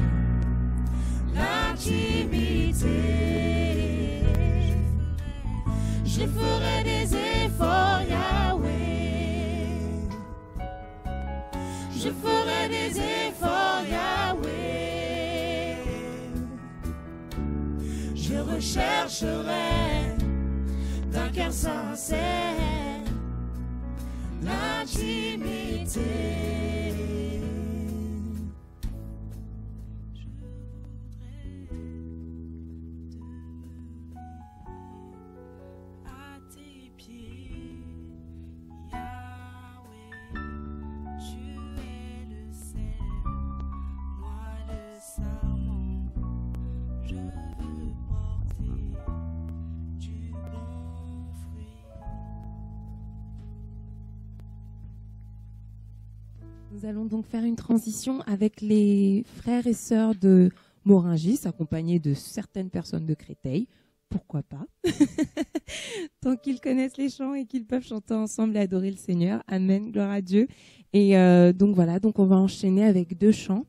l'intimité. Je ferai des efforts, Yahweh. je ferai des efforts, Yahweh. Je rechercherai d'un cœur sincère l'intimité. Nous allons donc faire une transition avec les frères et sœurs de Moringis, accompagnés de certaines personnes de Créteil. Pourquoi pas? Tant qu'ils connaissent les chants et qu'ils peuvent chanter ensemble et adorer le Seigneur. Amen, gloire à Dieu. Et euh, donc voilà, donc on va enchaîner avec deux chants.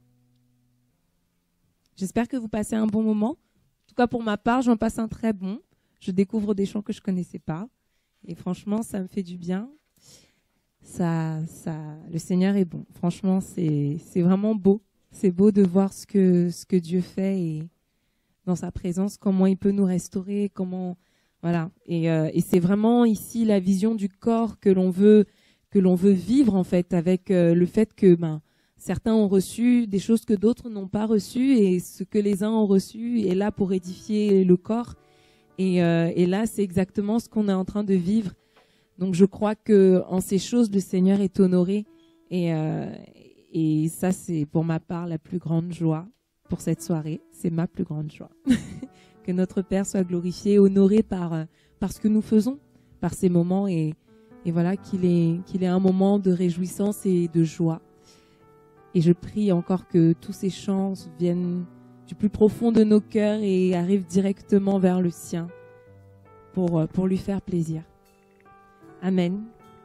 J'espère que vous passez un bon moment. En tout cas, pour ma part, j'en passe un très bon. Je découvre des chants que je ne connaissais pas. Et franchement, ça me fait du bien. Ça, ça, le Seigneur est bon. Franchement, c'est, c'est vraiment beau. C'est beau de voir ce que, ce que Dieu fait et dans sa présence, comment il peut nous restaurer, comment, voilà. Et, euh, et c'est vraiment ici la vision du corps que l'on veut, que l'on veut vivre en fait, avec euh, le fait que ben, certains ont reçu des choses que d'autres n'ont pas reçues et ce que les uns ont reçu est là pour édifier le corps. Et, euh, et là, c'est exactement ce qu'on est en train de vivre. Donc, je crois que en ces choses, le Seigneur est honoré. Et, euh, et ça, c'est pour ma part la plus grande joie pour cette soirée. C'est ma plus grande joie. Que notre Père soit glorifié, honoré par, par ce que nous faisons, par ces moments. Et, et voilà, qu'il ait, qu'il ait un moment de réjouissance et de joie. Et je prie encore que tous ces chants viennent du plus profond de nos cœurs et arrivent directement vers le sien pour, pour lui faire plaisir. Amen.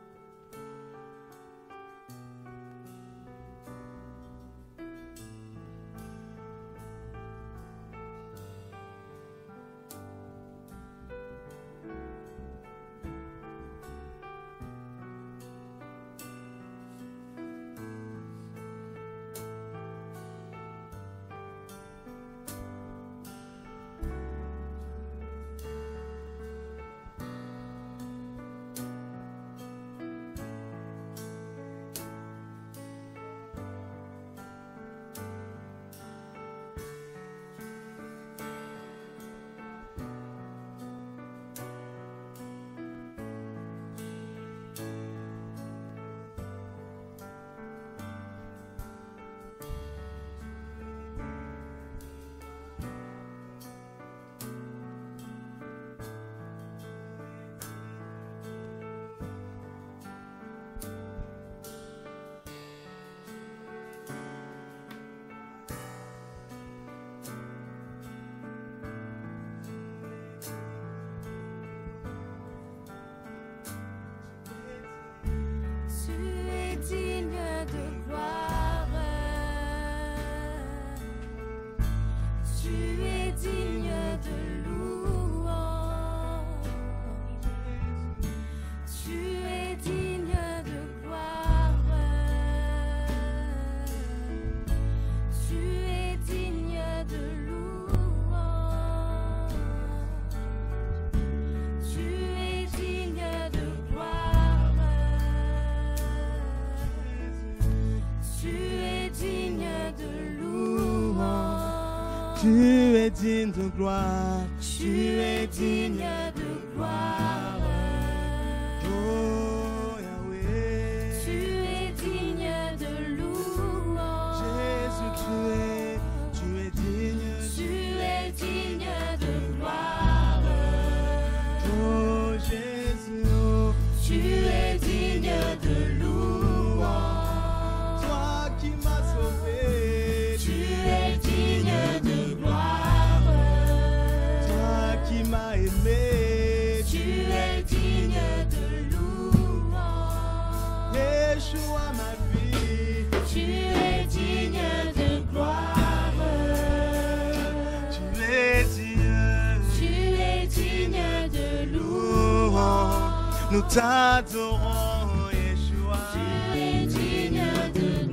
Tu es digne de gloire, Tu es digne de gloire. oh Yahweh. Tu es digne de louange. Jésus, tu es, tu es digne. Tu es digne de gloire. Oh Jésus, oh, Tu es digne de louange. toi qui m'as sauvé. Tu es digne de gloire. Toi qui m'as aimé. Tu es digne de louange. Yeshua ma vie. Tu es digne de gloire. Tu es digne. Tu es digne de Louange. louange. Nous t'adorons, Yeshua. Tu es digne de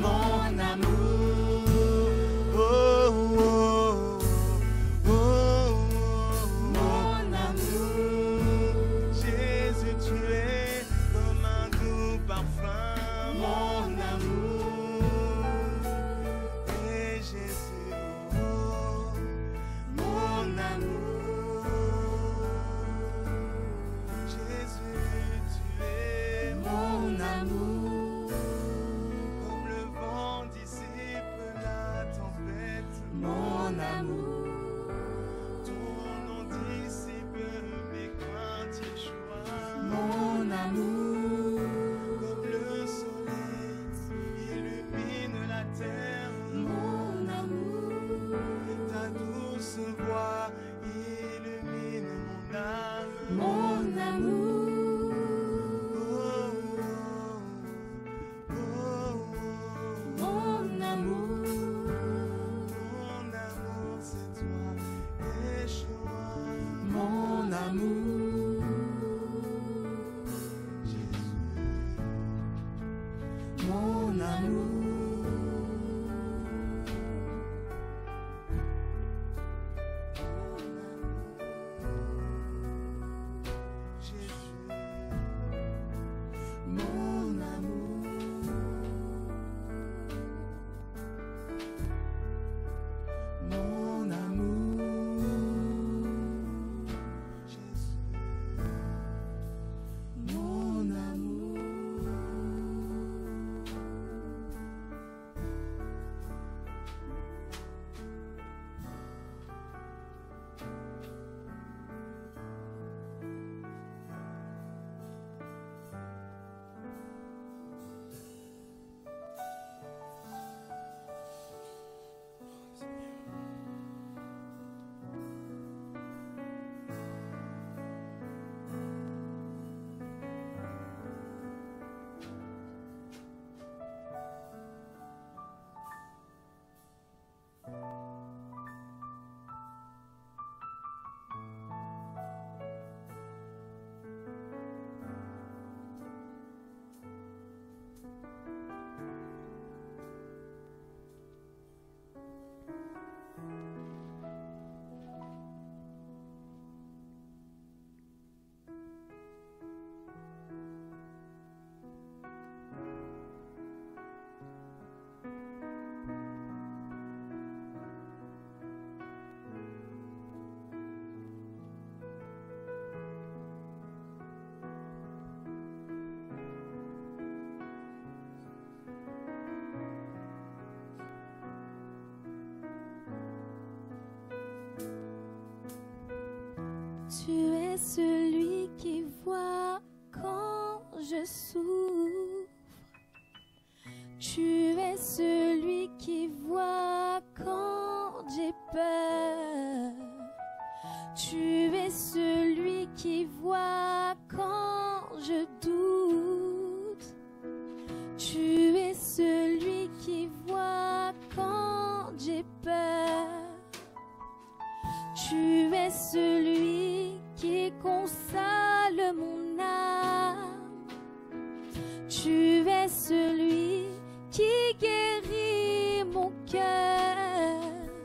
mon amour. Oh, oh, oh, oh, mon amour. Jésus, tu es comme un doux parfum, mon amour. Et Jésus, oh, mon amour. Jésus, tu es mon amour. Comme le vent dissipe la tempête, mon amour. Ton nom dissipe mes craintes et joies, mon amour. Comme le soleil illumine la terre, mon amour. Ta douce voix illumine mon âme, mon amour. Oh, oh, oh, oh, mon amour. Mon amour, c'est toi, Yeshua, mon amour. Jésus, mon amour. Jésus, mon amour. Mon amour. Jésus, mon amour. Tu es celui qui voit quand je souffre. Tu es celui qui voit quand j'ai peur. Tu es celui qui voit quand je doute. Tu es celui qui voit quand j'ai peur. Tu es celui qui console mon âme. Tu es celui qui guérit mon cœur.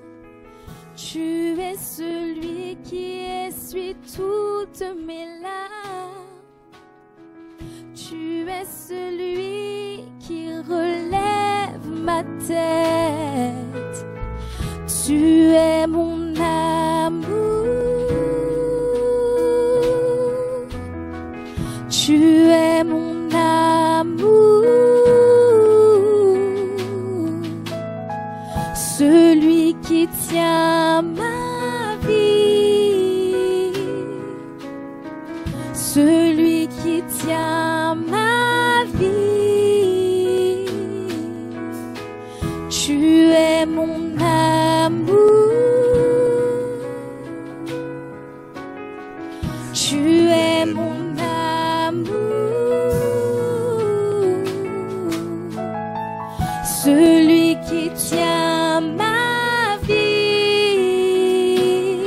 Tu es celui qui essuie toutes mes larmes. Tu es celui qui relève ma tête. Tu es mon amour. Tu es mon amour. Celui qui tient ma vie. Celui qui tient ma vie. Tu es mon amour. Tu es mon amour. Celui qui tient ma vie.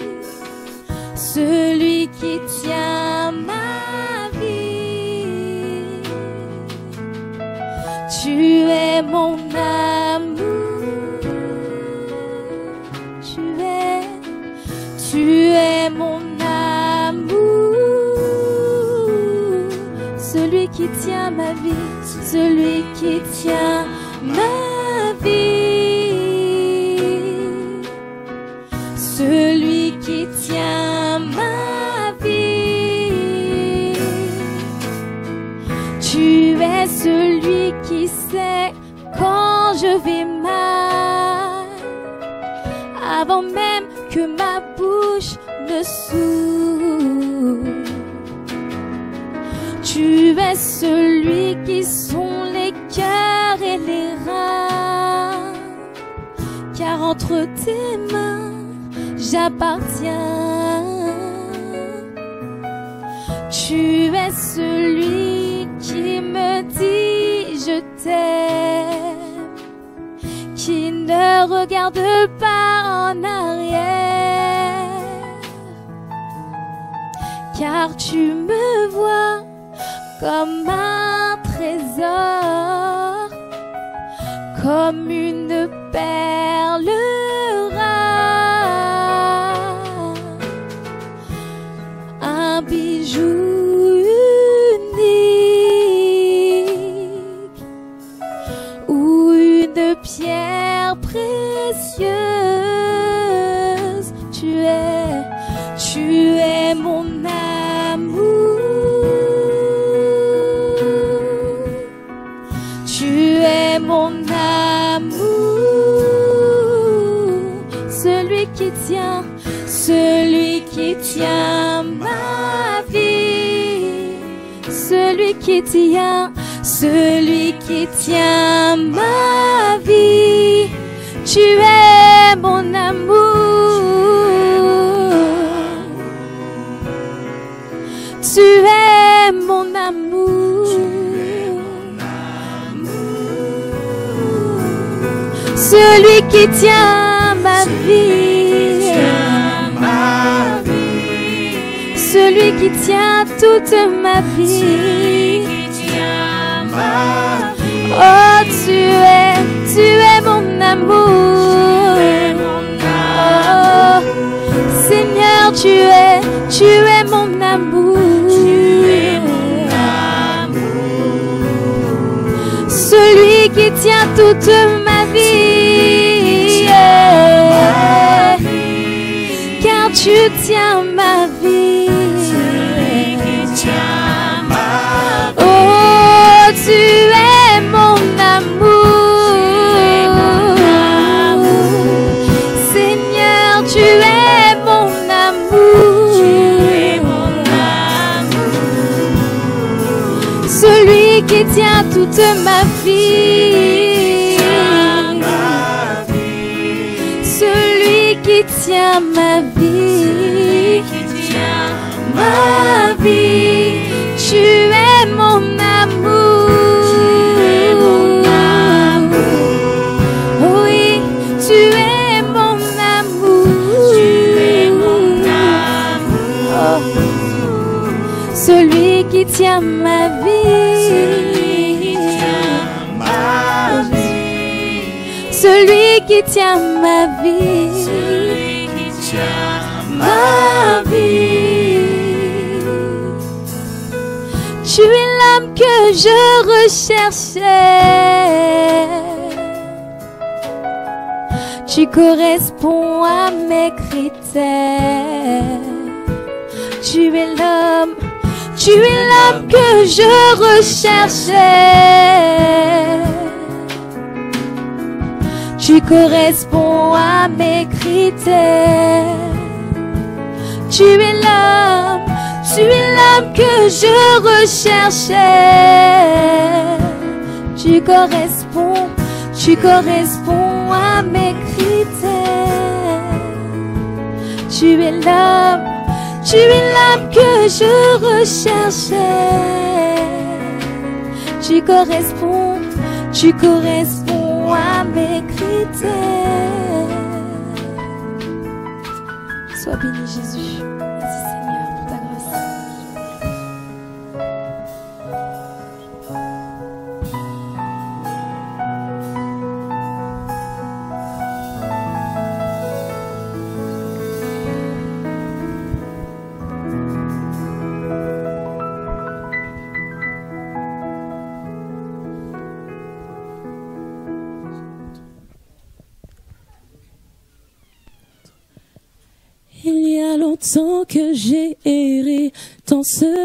Celui qui tient ma vie. Tu es mon amour. Tu es, tu es mon amour. Celui qui tient ma vie, celui qui tient ma vie. Celui qui tient ma vie. Tu es celui qui sait quand je vais mal, avant même que ma bouche ne s'ouvre. Tu es celui qui sonde les cœurs et les reins, car entre tes mains j'appartiens. Tu es celui qui me dit je t'aime, qui ne regarde pas en arrière, car tu me vois comme un trésor, comme une perle rare, un bijou unique ou une pierre précieuse. Tu es, tu es mon amour. Tu es mon amour, celui qui tient, celui qui tient ma vie, celui qui tient, celui qui tient ma vie. Tu es mon amour, tu es mon amour. Celui qui tient ma vie, celui qui tient toute ma vie. Oh, tu es, tu es mon amour. Oh, Seigneur, tu es, tu es mon amour. Celui qui tient toute ma vie, yeah. Car tu tiens ma vie. Oh, tu es mon amour. Seigneur, tu es mon amour. Celui qui tient toute ma vie, celui qui tient ma vie, ma vie. Tu es mon amour. Oui, tu es mon amour. Oh. Celui qui tient ma vie, celui qui tient ma vie, ma vie. Tu es l'âme que je recherchais. Tu corresponds à mes critères. Tu es l'homme, tu es l'homme que je recherchais. Tu corresponds à mes critères. Tu es l'homme, tu es l'homme que je recherchais. Tu corresponds, tu corresponds à mes critères. Tu es l'homme, tu es l'âme que je recherchais. Tu corresponds, tu corresponds à mes critères. Sois béni Jésus. Merci Seigneur pour ta grâce. temps que j'ai erré dans ce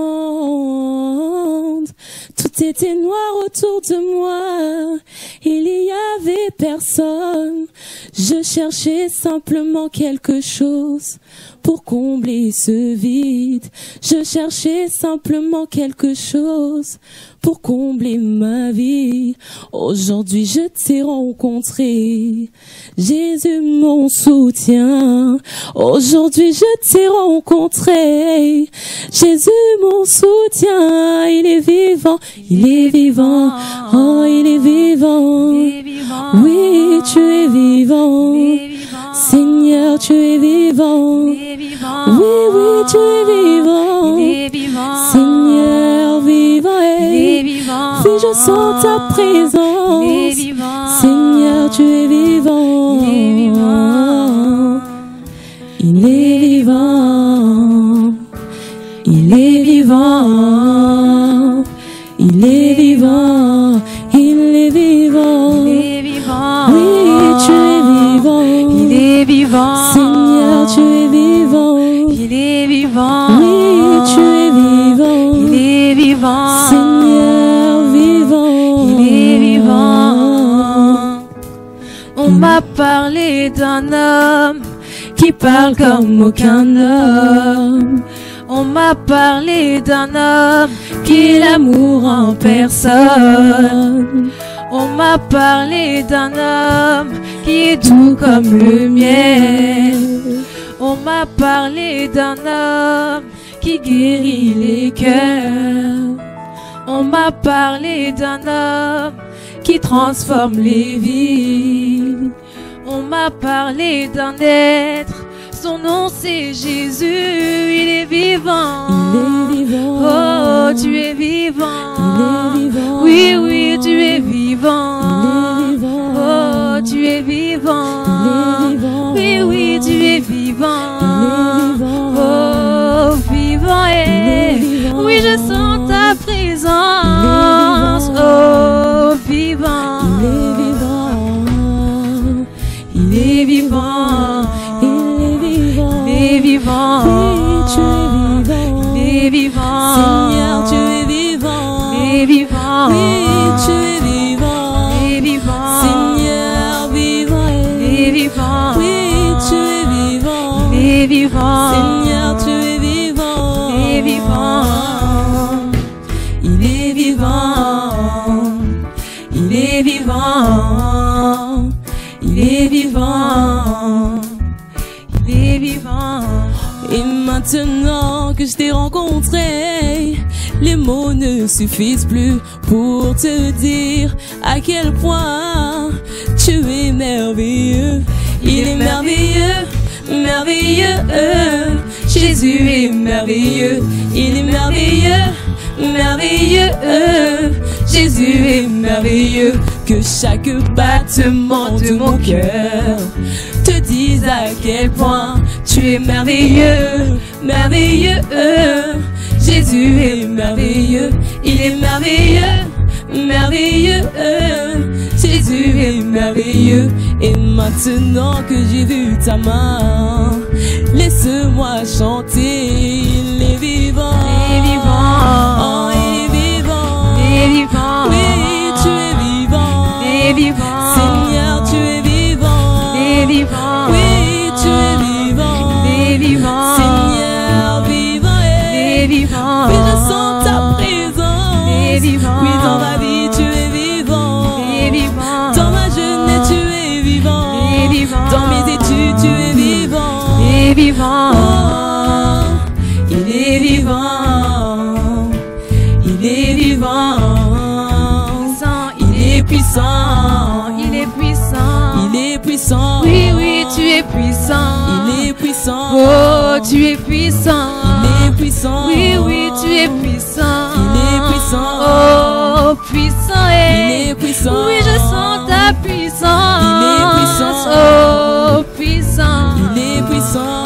monde, tout était noir autour de moi, il y avait personne. Je cherchais simplement quelque chose pour combler ce vide. Je cherchais simplement quelque chose pour combler ma vie. Aujourd'hui je t'ai rencontré, Jésus mon soutien. Aujourd'hui je t'ai rencontré, Jésus mon soutien. Il est vivant, il est vivant, oh il est vivant. Oui, tu es vivant, Seigneur, tu es vivant. Oui, oui, tu es vivant, Seigneur vivant. Oui, je sens ta présence, Seigneur, tu es vivant. Il est vivant, il est vivant, il est vivant, il est vivant. Oui, tu es vivant, il est vivant. Seigneur, tu es vivant. Il est vivant. Oui, tu es vivant. Il est vivant. Seigneur vivant. Il est vivant. On m'a parlé d'un homme qui parle comme aucun homme. On m'a parlé d'un homme qui est l'amour en personne. On m'a parlé d'un homme qui est doux comme le miel. On m'a parlé d'un homme qui guérit les cœurs. On m'a parlé d'un homme qui transforme les vies. On m'a parlé d'un être, son nom c'est Jésus, il est vivant. Il est vivant. Oh, tu es vivant. Il est vivant. Oui, oui, tu es vivant. Il est vivant. Oh, tu es vivant. Il est vivant. Oui, oui, tu es vivant. Il est vivant. Oh, vivant Il est et vivant. oui, je sens ta présence. Oh, vivant. Il est vivant. Il est vivant. Il est vivant. Il est vivant. Oui, tu es vivant. Il est vivant. Seigneur, tu es vivant. Il est vivant. Oui, tu es vivant. Il est vivant. Seigneur vivant. Il est vivant. Oui, tu es vivant. Il est vivant. Seigneur, tu es vivant. Il est vivant. Il est vivant. Il est vivant. Il est vivant. Il est vivant. Et maintenant que je t'ai rencontré, les mots ne suffisent plus pour te dire à quel point tu es merveilleux. Il est merveilleux, merveilleux. Jésus est merveilleux. Il est merveilleux, merveilleux. Jésus est merveilleux. Que chaque battement de mon cœur te dise à quel point tu es merveilleux, merveilleux. Jésus est merveilleux. Il est merveilleux, merveilleux. Jésus est merveilleux. Et maintenant que j'ai vu ta main, laisse-moi chanter. Il est vivant. Il est vivant. Oh, il est vivant. Il est vivant. Oui, tu es vivant. Il est vivant. Seigneur, tu es vivant. Il est vivant. Oui, tu es vivant. Il est vivant. Seigneur vivant. Il est vivant. Oui, je sens ta présence. Il est vivant. Oui, dans ma vie, tu es vivant. Il est vivant. Dans ma jeunesse, tu es vivant. Il est vivant. Dans mes études, tu es vivant. Il est vivant. Oh, il est vivant. Il est vivant. Il est puissant. Il est puissant. Il est puissant. Oui, oui, tu es puissant. Il est puissant. Oh, tu es puissant. Il est puissant. Oui, oui, tu es puissant. Il est puissant. Oh, puissant. Il Et est puissant. oui, je sens ta puissance. Il est puissant. Oh, puissant. Il est puissant.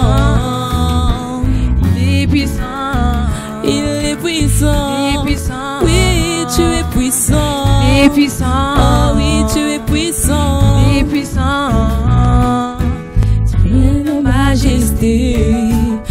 Il est puissant. Il est puissant. Il est puissant. Oui, tu es puissant. Il est puissant. Oh oui, tu es puissant. Il est puissant. Tu es de majesté.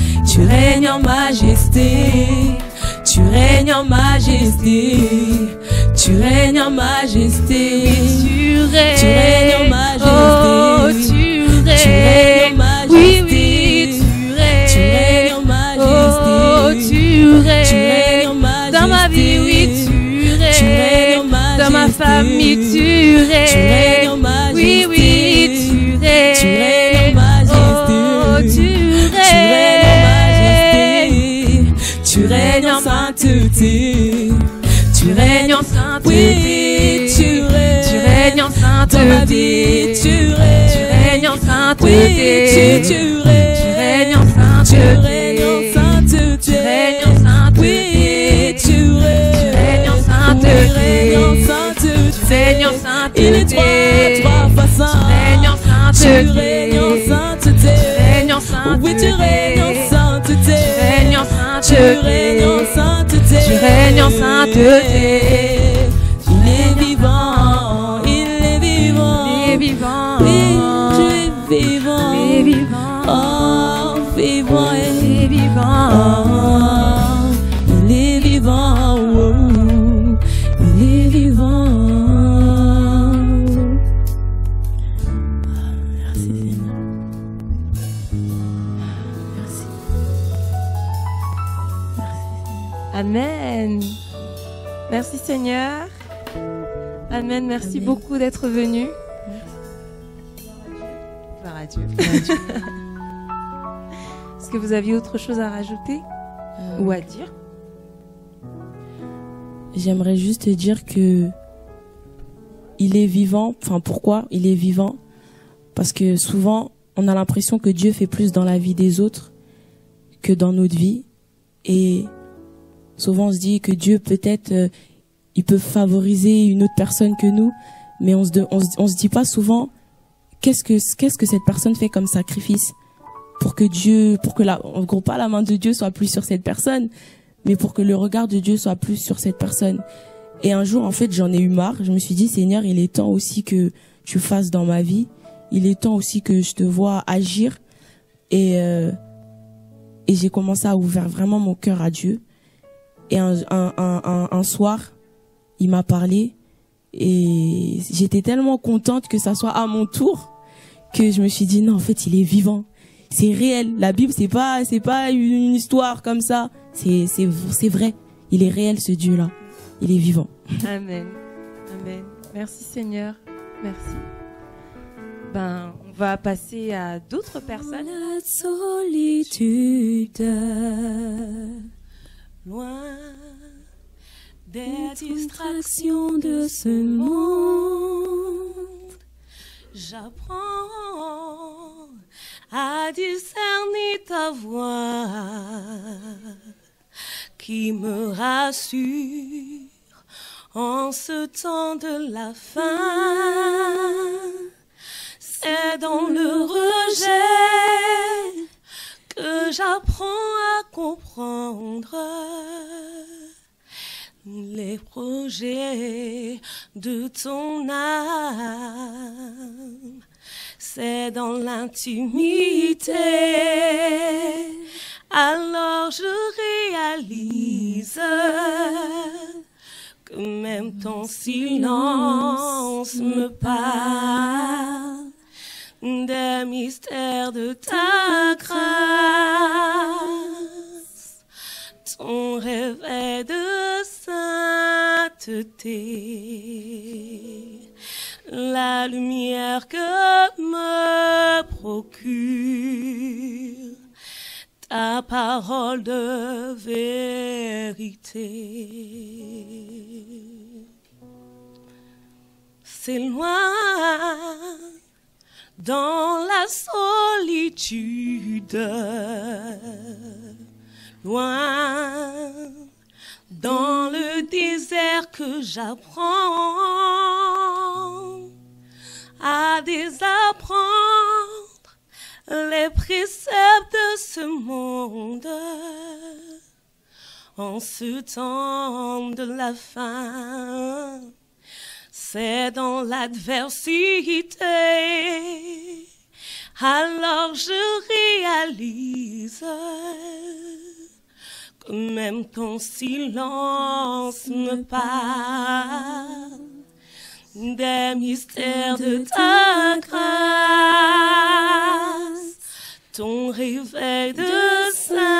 majesté. Tu règnes en majesté. Tu règnes, Tu règnes en majesté. oh, tu Tu règnes en règnes, majesté. oui, oui, tu règnes, Tu règnes en majesté. oh, tu Tu règnes, règnes en majesté. dans ma vie, oui, tu Tu règnes en règnes, majesté. dans ma famille, tu Tu règnes en règnes, majesté. oui, oui, tu règnes, Tu règnes en majesté. oh, tu Tu règnes en règnes, majesté. Tu règnes en sainteté. Tu règnes en sainteté. Oui, tu règnes. tu règnes en Dans ma vie, sainteté, tu tu règnes. règnes en Oui, sainteté, tu, tu tu règnes. règnes en Tu sainteté, règnes en sainteté. tu règnes en sainteté, Oui, tu règnes. tu règnes en Oui, sainteté, règne en sainteté. tu règnes en sainteté, Il est trois, trois fois saint. tu règnes en Tu sainteté, règnes en sainteté. tu règnes en sainteté, Oui, tu règnes en sainteté. tu règnes en Tu règnes en sainteté, sainteté. tu règnes en sainteté. Il est vivant, il est vivant. Il est vivant, Oui, tu es vivant. il est vivant, Oh, vivant, il est vivant, oh, il est vivant. Oh, il est vivant. Merci Seigneur. Merci. Amen. Merci Seigneur. Amen. Merci Amen. beaucoup d'être venu. Gloire à Dieu. Est-ce que vous aviez autre chose à rajouter Euh, ou à dire? J'aimerais juste te dire que il est vivant. Enfin, pourquoi il est vivant? Parce que souvent, on a l'impression que Dieu fait plus dans la vie des autres que dans notre vie. Et souvent, on se dit que Dieu, peut-être, euh, il peut favoriser une autre personne que nous. Mais on se, de- on se, on se dit pas souvent qu'est-ce que, qu'est-ce que cette personne fait comme sacrifice pour que Dieu, pour que la, en gros, pas la main de Dieu soit plus sur cette personne, mais pour que le regard de Dieu soit plus sur cette personne. Et un jour, en fait, j'en ai eu marre. Je me suis dit, Seigneur, il est temps aussi que tu fasses dans ma vie. Il est temps aussi que je te vois agir. Et, euh, et j'ai commencé à ouvrir vraiment mon cœur à Dieu. Et un, un, un, un, un soir, il m'a parlé. Et j'étais tellement contente que ça soit à mon tour que je me suis dit, non, en fait, il est vivant. C'est réel. La Bible, c'est pas, c'est pas une histoire comme ça. C'est, c'est, c'est vrai. Il est réel, ce Dieu-là. Il est vivant. Amen. Amen. Merci Seigneur. Merci. Ben, on va passer à d'autres personnes. la solitude, loin des distractions de ce monde, j'apprends à discerner ta voix qui me rassure en ce temps de la fin. C'est dans le rejet que j'apprends à comprendre les projets de ton âme. C'est dans l'intimité, alors je réalise que même ton silence me parle des mystères de ta grâce, ton réveil de sainteté, la lumière que me procure ta parole de vérité. C'est loin dans la solitude, loin dans le désert que j'apprends à désapprendre les préceptes de ce monde en ce temps de la fin. C'est dans l'adversité, alors je réalise même ton silence me parle des mystères de ta grâce, ton réveil de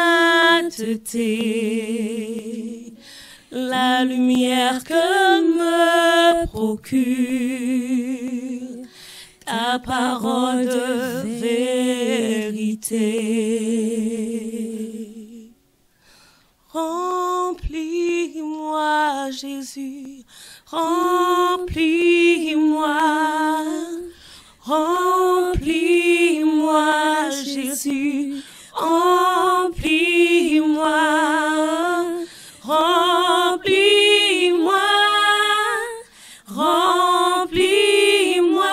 sainteté, la lumière que me procure ta parole de vérité. Remplis-moi, Jésus, remplis-moi, remplis-moi, Jésus, remplis-moi, remplis-moi, remplis-moi,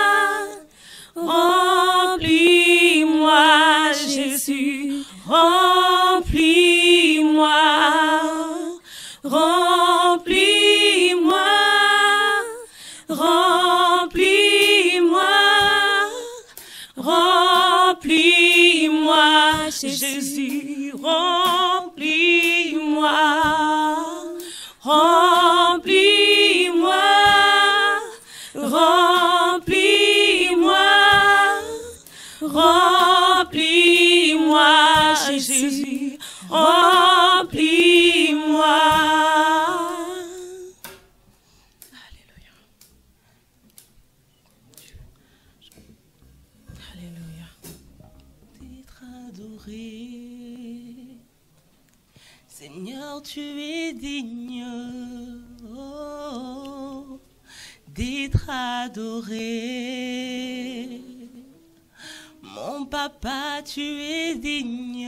remplis-moi, Jésus, remplis-moi, remplis-moi, remplis-moi, remplis-moi, Jésus, remplis-moi, remplis-moi, remplis-moi, remplis-moi, Jésus, remplis-moi. Alléluia. Alléluia. D'être adoré, Seigneur, tu es digne, oh, d'être adoré. Mon papa, tu es digne,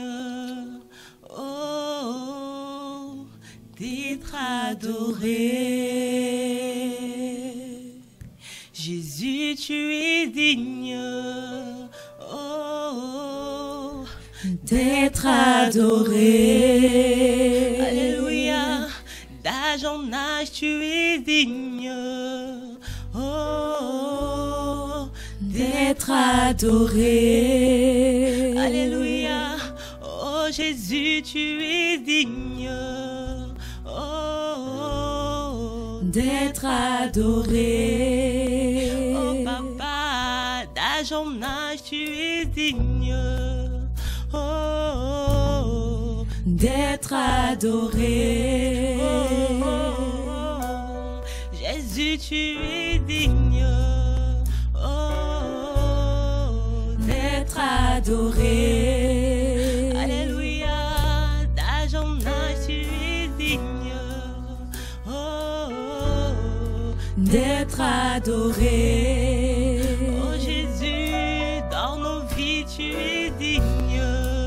oh, d'être adoré. Jésus, tu es digne, oh, d'être adoré. Alléluia. D'âge en âge, tu es digne, oh, d'être adoré. Alléluia. Oh Jésus, tu es digne, oh, d'être adoré. Oh papa, d'âge en âge, tu es digne, oh, d'être adoré. Oh, oh, oh. Jésus, tu es digne, d'être adoré. Alléluia. D'âge en âge, tu es digne, oh, d'être adoré. Oh Jésus, dans nos vies, tu es digne,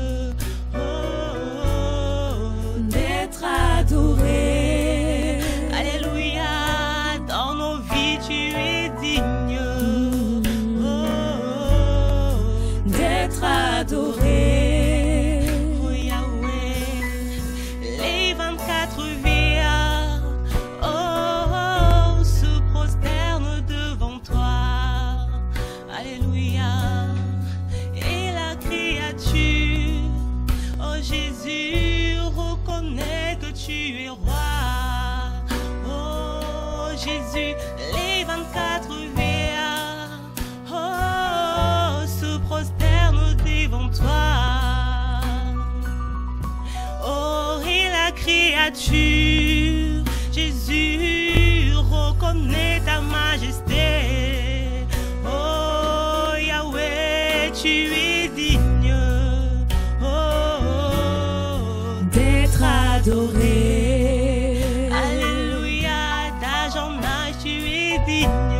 oh, d'être adoré. Alléluia. Dans nos vies, tu es digne, adoré. Oh Yahweh, les vingt-quatre V A, oh, oh, se prosternent devant toi. Alléluia. Et la créature, oh Jésus, reconnaît que tu es roi. Oh Jésus, les vingt-quatre V A, oh, se prosternent devant toi. Oh, et la créature, Jésus, reconnaît ta majesté. Oh Yahweh, tu es digne, oh, d'être adoré. Alléluia. D'âge en âge, tu es digne,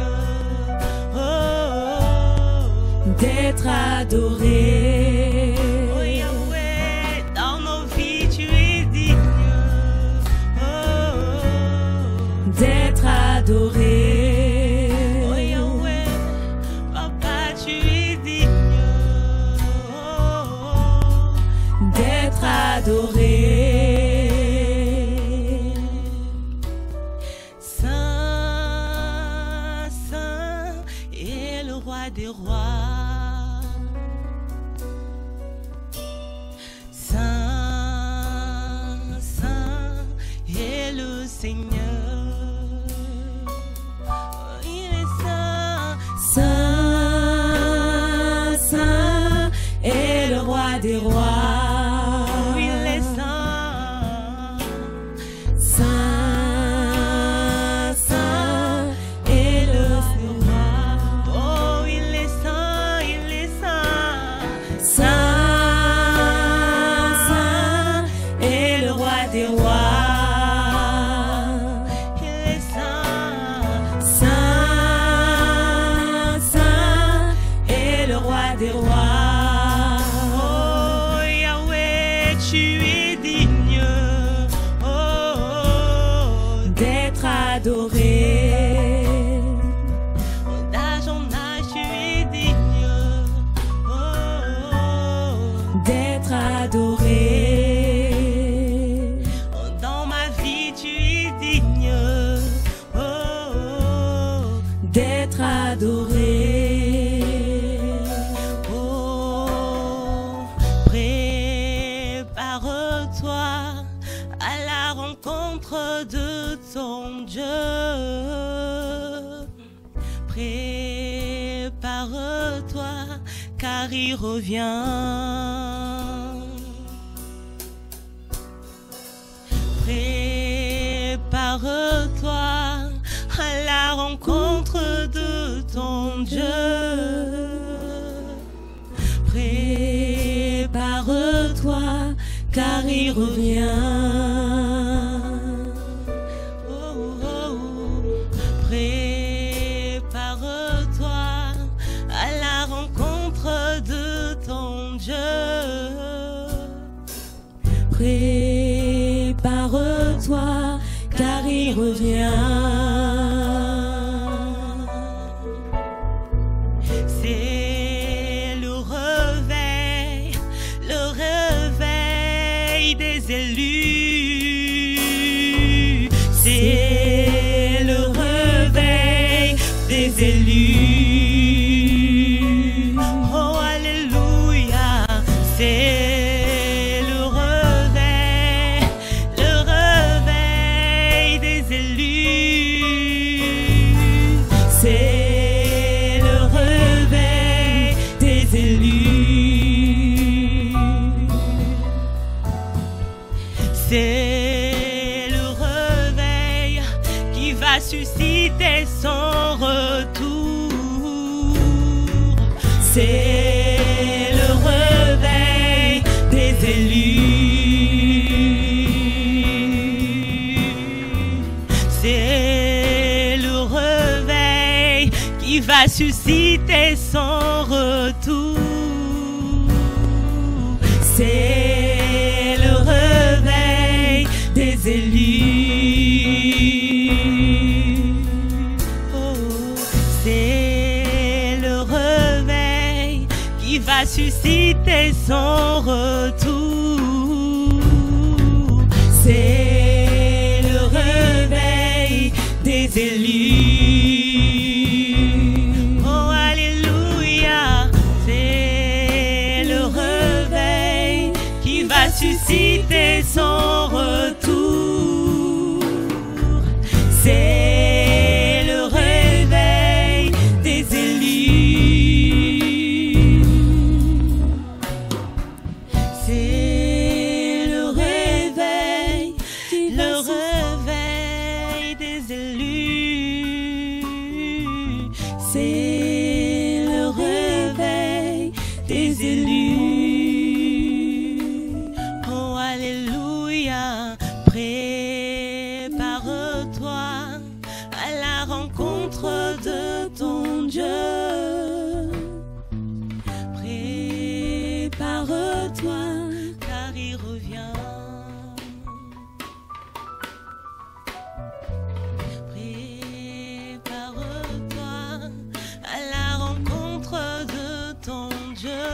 oh, d'être adoré. Oh Yahweh, dans nos vies, tu es digne, oh, d'être adoré. Oh Yahweh, papa, tu es digne, oh, d'être adoré. Saint, Saint est le roi des rois. Saint, Seigneur. Oh, il est saint, Saint, Saint est le roi des rois. oh, il est saint. Saint, Saint est le roi. Oh, il est saint, il est saint. Saint, Saint est le roi des rois. Il est saint. Saint, Saint est le roi des rois. Oh, Yahweh, tu es digne. Oh, oh, D'être adoré. oh, d'âge en âge, tu es digne. Oh, oh, D'être adoré. oh, dans ma vie, tu es digne. Oh, oh, D'être adoré. oh, prépare-toi à la rencontre de ton Dieu. Prépare-toi car il revient. Prépare-toi à la rencontre de ton Dieu. Prépare-toi car il revient. Oh, oh, oh. Prépare-toi à la rencontre de ton Dieu. Prépare-toi car il revient. C'est le réveil, le réveil des élus. C'est le réveil des élus. Oh, alléluia. C'est le réveil, le réveil des élus. C'est le réveil des élus. C'est le réveil qui va susciter son retour. C'est le réveil des élus. C'est le réveil qui va susciter son retour. C'est le réveil des élus. Oh, c'est le réveil qui va susciter son retour. C'est le réveil des élus. Oh, alléluia. C'est le réveil qui va susciter son retour. C'est le réveil des élus. C'est le réveil, le réveil des élus. C'est le réveil des élus. Oh, alléluia. Prépare-toi à la rencontre de ton Dieu. Prépare-toi car il revient. Prépare-toi à la rencontre de ton Dieu.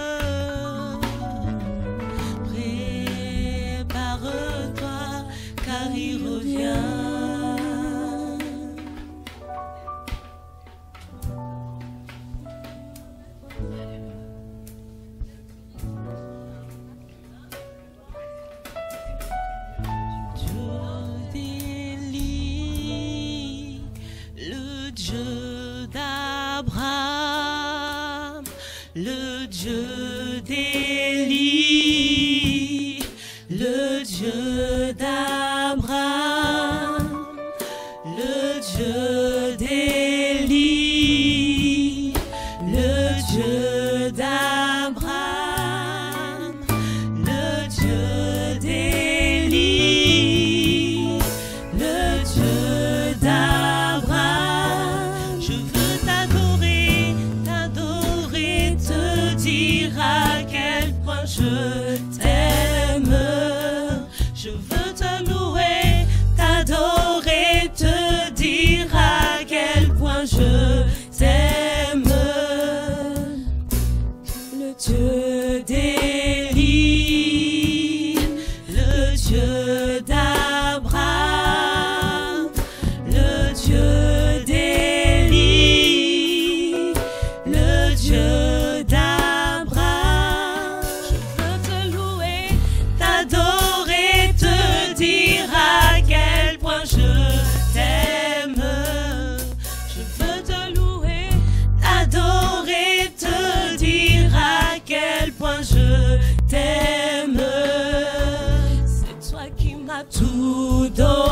Prépare-toi car il revient. le Dieu d'Élie, le Dieu d'Abraham, le Dieu d'Élie, le Dieu d'Abraham, le Dieu d'Élie, le Dieu d'Abraham. Je veux t'adorer, t'adorer, te dire à quel point je t'aime. Je veux te louer, t'adorer, te dire à quel point je t'aime. Le Dieu d'Élie, le Dieu d'Abraham, le Dieu d'Élie, le Dieu d'Abraham. Je veux te louer, t'adorer, te dire à quel point je t'aime. Je veux te louer, t'adorer, te dire à quel point je t'aime. C'est toi qui m'as tout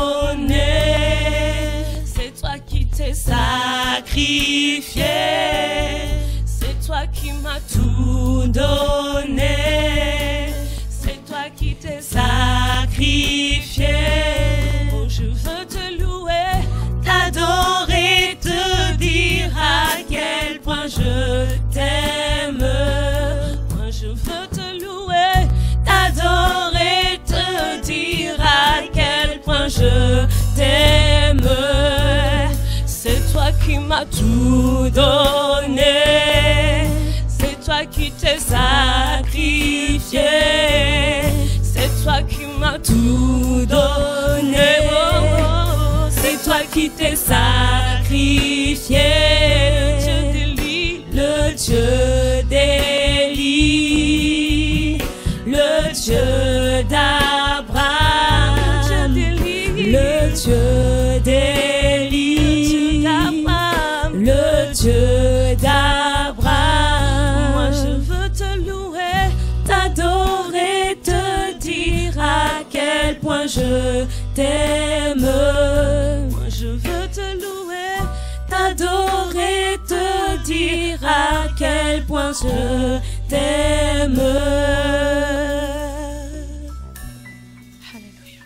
donné, c'est toi qui t'es sacrifié, c'est toi qui m'as tout donné, c'est toi qui t'es sacrifié. Oh, je veux te louer, t'adorer, te dire à quel point je t'aime. Moi je veux te louer, t'adorer, te dire à quel point je t'aime. C'est toi qui m'as tout donné, c'est toi qui t'es sacrifié, c'est toi qui m'as tout donné. Oh, oh, c'est toi qui t'es sacrifié. Le Dieu d'Élie, le Dieu d'Abraham, le Dieu d'Élie, le Dieu d'Abraham. Moi je veux te louer, t'adorer, te dire à quel point je t'aime. Moi je veux te louer, t'adorer, te dire à quel point je t'aime. Alléluia.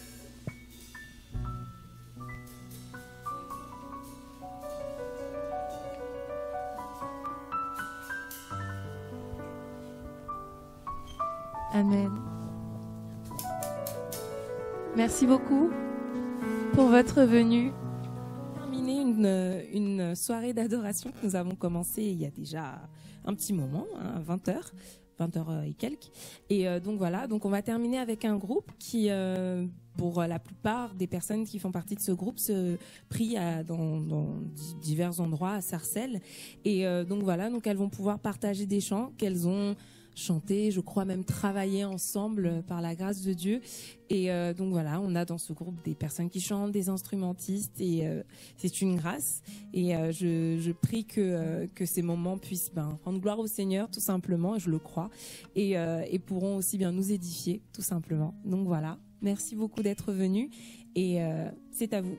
Amen. Merci beaucoup pour votre venue. Terminer une, une soirée d'adoration que nous avons commencé il y a déjà un petit moment, hein, vingt heures, vingt heures et quelques. Et euh, donc voilà, donc on va terminer avec un groupe qui, euh, pour la plupart des personnes qui font partie de ce groupe, se prient à, dans, dans divers endroits à Sarcelles. Et euh, donc voilà, donc elles vont pouvoir partager des chants qu'elles ont chanter, je crois même travailler ensemble euh, par la grâce de Dieu. Et euh, donc voilà, on a dans ce groupe des personnes qui chantent, des instrumentistes, et euh, c'est une grâce. Et euh, je, je prie que, euh, que ces moments puissent ben, rendre gloire au Seigneur, tout simplement, et je le crois, et, euh, et pourront aussi bien nous édifier, tout simplement. Donc voilà, merci beaucoup d'être venus, et euh, c'est à vous.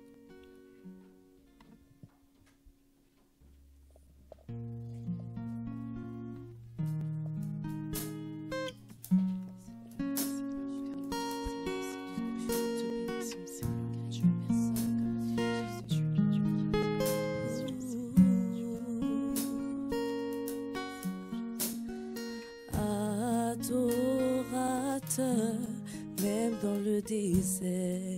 Adorateur, même dans le désert.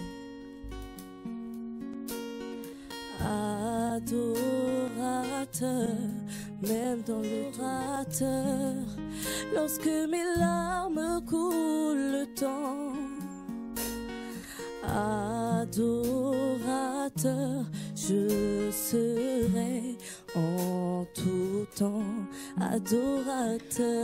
Adorateur, même dans le rateur. Lorsque mes larmes coulent le temps. Adorateur, je serai en tout temps adorateur.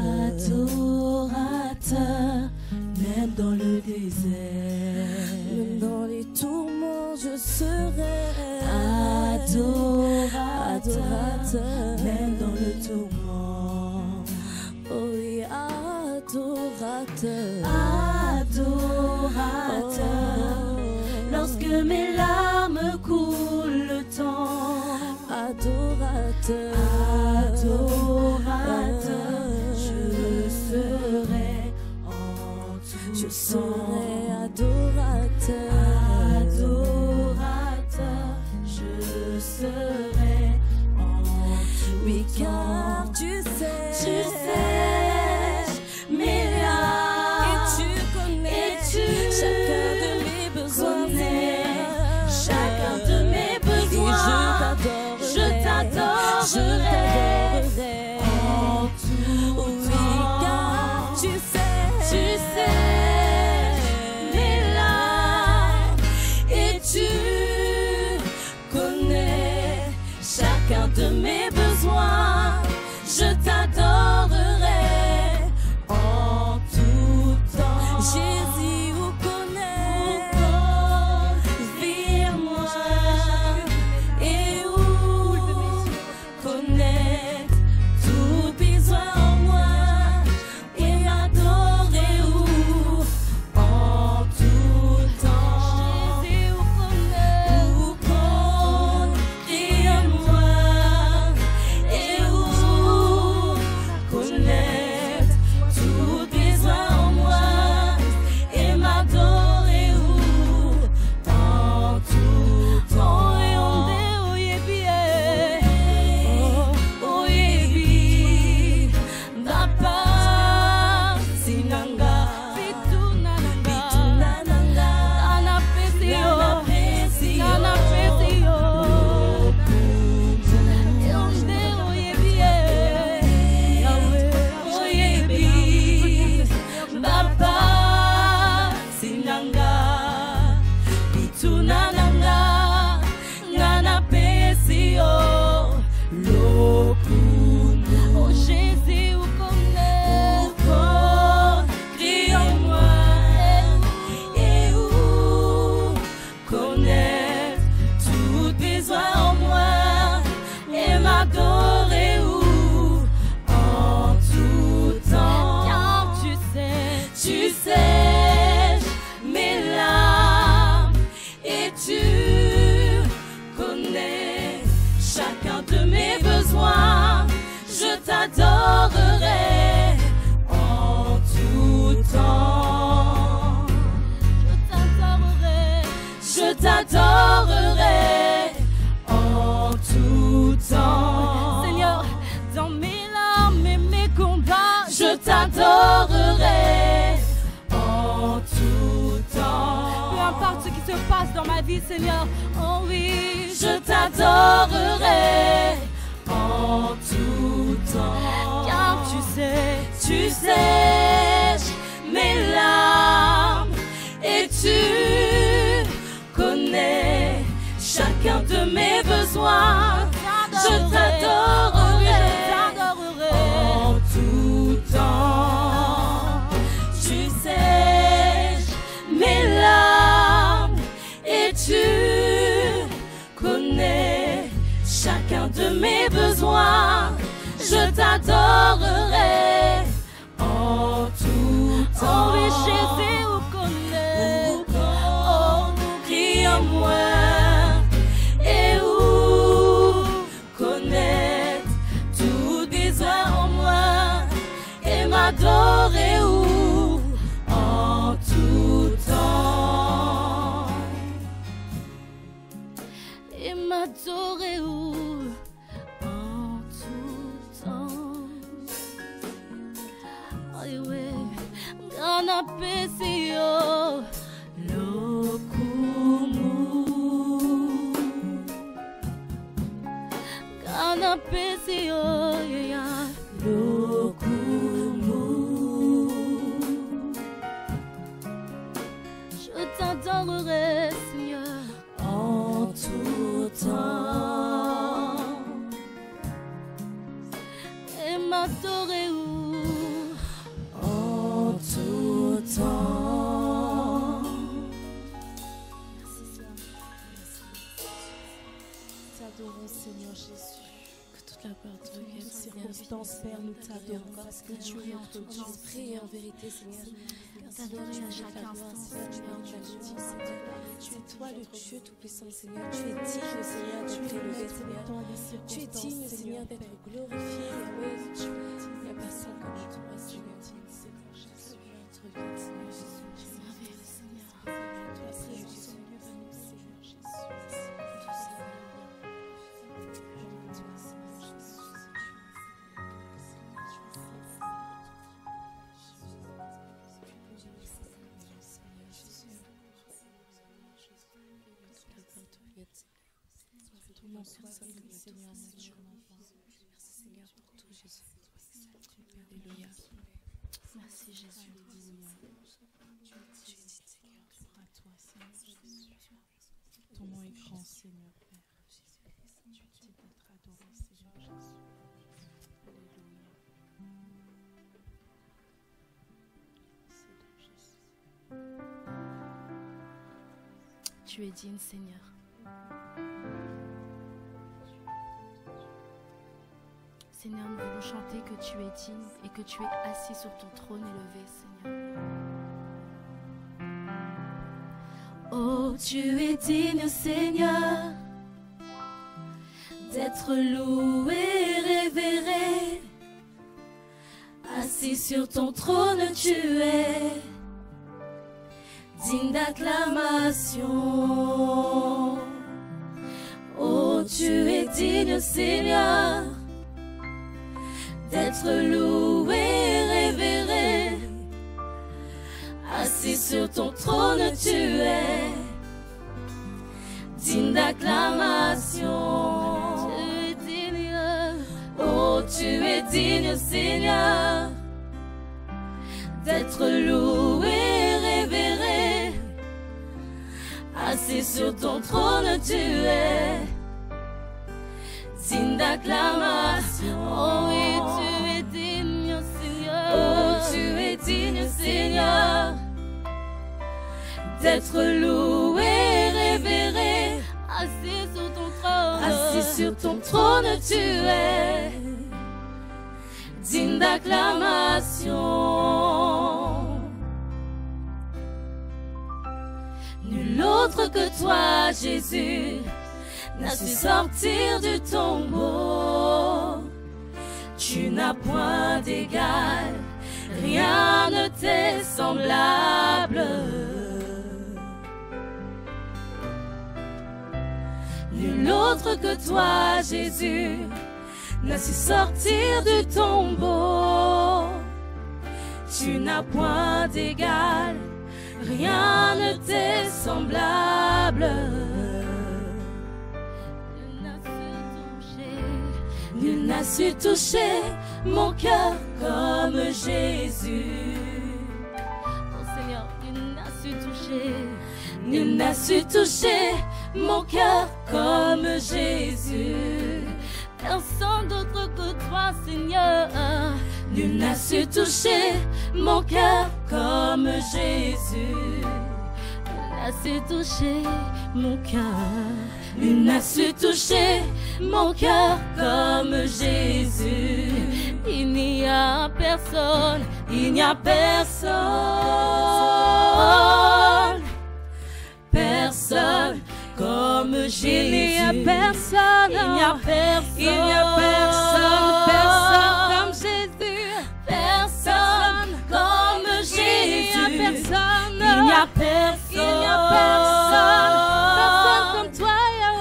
Adorateur, même dans le désert, même dans les tourments, je serai adorateur. adorateur, même dans le tourment. oh oui, adorateur, Adorateur, lorsque mes larmes coulent le temps. adorateur, Adorateur, je serai en tout je temps. serai adorateur, Adorateur, je serai en tout oui, temps. car tu sais, Tu sais, mes larmes, et tu connais, et tu chacun de mes besoins, connais chacun de mes et besoins. je t'adorerai, Je t'adorerai je t'adorerai, en tout oui, temps. car tu sais, Tu sais mes larmes et tu connais chacun de mes besoins. Je t'adorerai en tout temps. Jésus vous connaît, Vire-moi et où connaître tout besoin en moi et m'adorer où en tout temps. Jésus vous connaît, Où connaître moi et où connaître tout besoin en moi et m'adorer où en tout temps. Et on est où est bien, oh yebi, Baba sinanga, bituna bituna nanga, anapesio, anapesio, anapesio, et on est où est bien, oh yebi, Baba sinanga, bituna nanga, anapesio, lokumu. oh Jésus vous connaît, Crie en moi et où connaître tout besoin en moi et m'adorer où en tout temps. car tu sais, Tu sais mes larmes et tu connais chacun de mes besoins. Je t'adorerai en tout temps. je t'adorerai, Je t'adorerai en tout temps. Seigneur, dans mes larmes et mes combats, Je t'adorerai en tout temps. peu importe ce qui se passe dans ma vie, Seigneur, oh oui, Je t'adorerai en tout temps. car tu sais, Tu sais mes larmes et tu connais chacun de mes besoins. Je t'adorerai en tout temps. Tu sais mes larmes et tu connais chacun de mes besoins. Je t'adorerai en tout temps. oh oui, Jésus vous connaît, Oh, crie en moi et où connaître tout besoin en moi et m'adorer où en tout temps. et m'adorer où en tout temps. Oh oui, canapesio, Lokumu, canapesio, yeah, lokumu. je t'adorerai, Seigneur, En tout temps, et m'adorer où en tout temps. T'adorons, Seigneur Jésus. Toutes les circonstances, Père, nous t'adorons parce que tu es notre Dieu. Priez en vérité, Seigneur. T'adorer à chaque instant, Seigneur. C'est toi le Dieu Tout-Puissant, Seigneur. Tu es digne, Seigneur, d'être élevé, Seigneur. Tu es digne, Seigneur, d'être glorifié, Yahweh. Il n'y a personne comme toi, Seigneur. Ton nom soit salué, Seigneur, naturellement. Merci, Seigneur, pour tout, Jésus. Alléluia. Merci Jésus. Tu es digne, Seigneur. À toi, Seigneur Jésus. Ton nom est grand, Seigneur, Père. Tu es digne d'être adoré, Seigneur Jésus. Alléluia. Seigneur Jésus. Tu es digne, Seigneur. Seigneur, nous voulons chanter que tu es digne et que tu es assis sur ton trône élevé, Seigneur. Oh, tu es digne, Seigneur, d'être loué et révéré. Assis sur ton trône, tu es digne d'acclamation. Oh, tu es digne, Seigneur, d'être loué et révéré. Assis sur ton trône, tu es digne d'acclamation. Tu es digne, oh, tu es digne, Seigneur, d'être loué et révéré. Assis sur ton trône, tu es digne d'acclamation. Oh oui, tu es digne, Seigneur. Oh, tu es digne, Seigneur, d'être loué et révéré. Assis sur ton trône, assis sur ton trône, tu es digne d'acclamation. Nul autre que toi, Jésus, n'a su sortir du tombeau. Tu n'as point d'égal, rien ne t'est semblable. Nul autre que toi, Jésus, n'a su sortir du tombeau. Tu n'as point d'égal, rien ne t'est semblable. Nul n'a su toucher mon cœur comme Jésus. Oh Seigneur, nul n'a su toucher, nul n'a su toucher mon cœur comme Jésus. Personne d'autre que toi, Seigneur. Nul n'a su toucher mon cœur comme Jésus. Nul n'a su toucher mon cœur. Nul n'a su toucher mon cœur comme Jésus. Il n'y a personne, il n'y a personne, personne comme Jésus. Il n'y a personne, il n'y a personne, il n'y a personne, personne comme Jésus. Personne comme Jésus. Il n'y a personne, il n'y a personne, il n'y a personne, personne comme toi.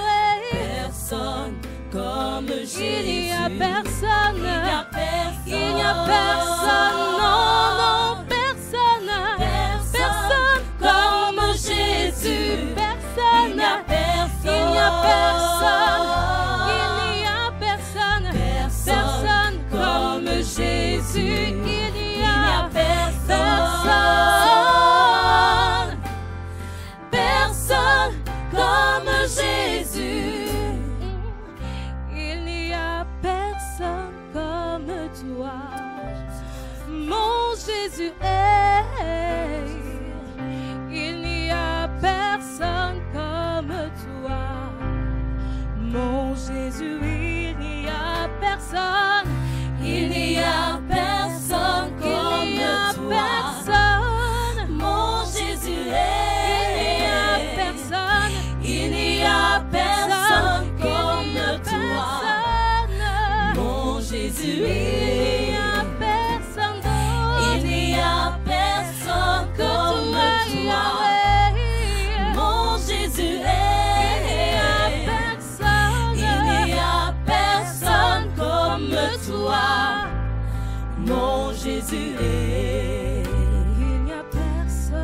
Comme Jésus. Il n'y a personne, il n'y a personne, il n'y a personne, non, non, personne, personne, personne comme Jésus. Personne, il n'y a personne, il n'y a personne, il n'y a personne, personne comme Jésus. Il n'y a personne, personne comme Jésus. Toi, mon Jésus est, il n'y a personne comme toi, mon Jésus, il n'y a personne. Jésus, il n'y a personne d'autre. Il n'y a personne comme toi. Mon Jésus est. Il n'y a personne. Il n'y a personne comme toi. Mon Jésus est. Il n'y a personne,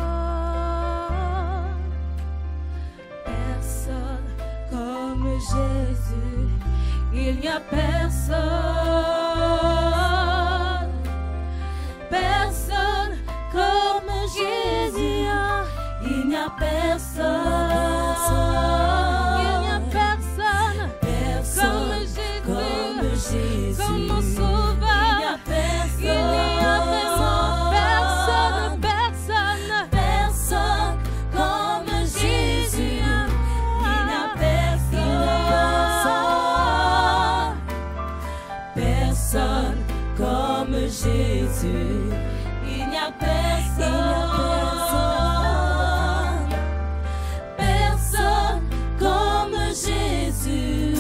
personne comme Jésus. Il n'y a personne, personne comme Jésus. Il n'y a personne, il n'y a personne, personne comme Jésus, comme mon sauveur. Il n'y a personne, il n'y a personne, personne, personne comme Jésus. Il n'y a personne, personne comme Jésus. Il n'y a personne, personne comme Jésus.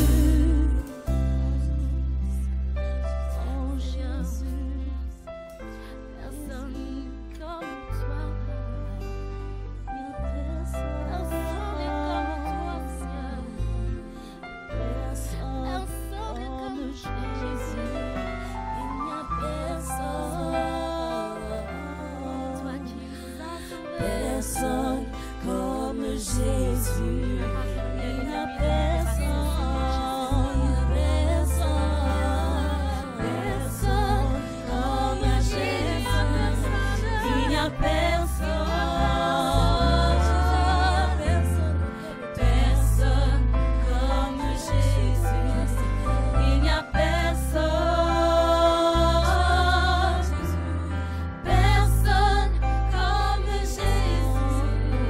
Oh Jésus, personne comme toi. Il n'y a personne, personne comme toi, Seigneur. Personne comme Jésus. Il n'y a personne, toi qui nous as sauvés. Personne comme Jésus. Il n'y a personne, personne, personne comme Jésus. Il n'y a personne, personne comme Jésus. Il n'y a personne, personne comme Jésus.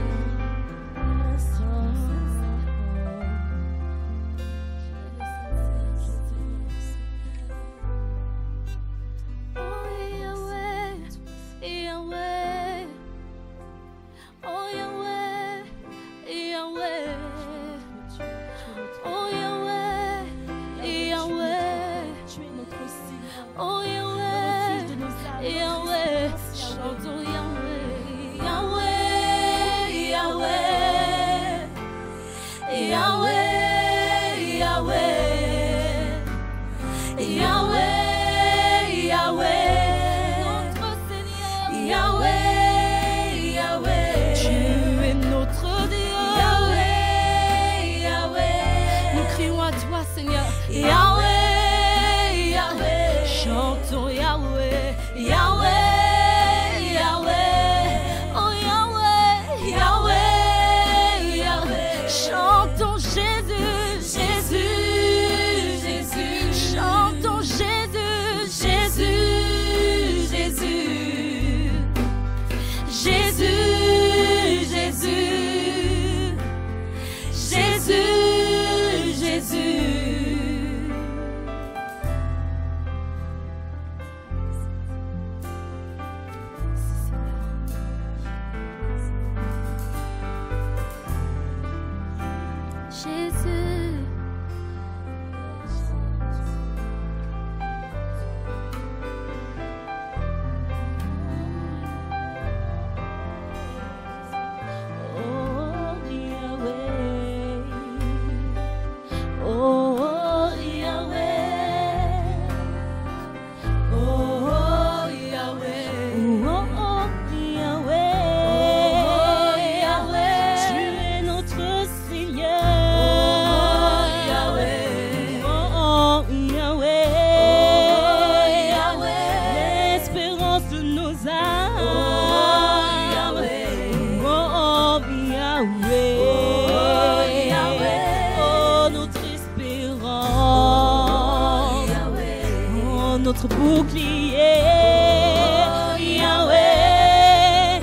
Oh Yahweh, Yahweh, oh Yahweh, Yahweh, oh Yahweh, Yahweh, oh Yahweh, Yahweh, chantons Yahweh, Yahweh, Yahweh, Yahweh, Yahweh, Yahweh, Yahweh, notre Seigneur, Yahweh, Yahweh, tu es notre Dieu, Yahweh, Yahweh, nous crions à toi Seigneur, Yahweh, Yahweh, chantons Yahweh, Yahweh, Yahweh, oh Yahweh, Yahweh, Yahweh, chantons Jésus, Jésus, Jésus, chantons Jésus, Jésus, Jésus, Jésus, Jésus, Jésus, Jésus. Jésus. Oh Yahweh, oh Yahweh, oh Yahweh, oh Yahweh, Yahweh, tu es notre Seigneur. Oh Yahweh, oh Yahweh, Yahweh, l'espérance de nos âmes. Oh Yahweh, oh Yahweh, oh Yahweh, oh notre espérance. Oh Yahweh, oh notre bouclier. Oh Yahweh,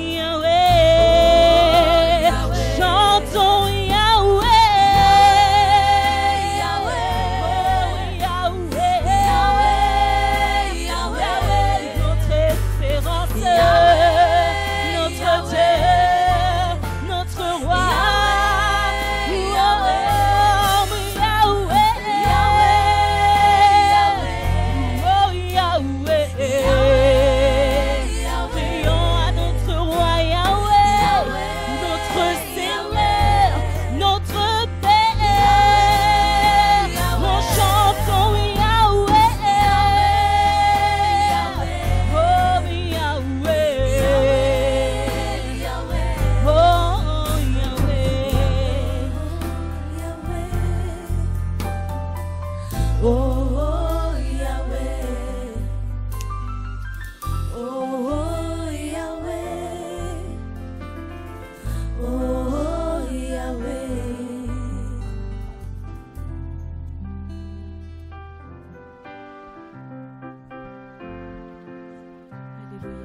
Yahweh, chantons Yahweh, Yahweh, Yahweh, Yahweh, Yahweh, notre espérance, notre Dieu, notre roi. Yahweh, Yahweh, Yahweh,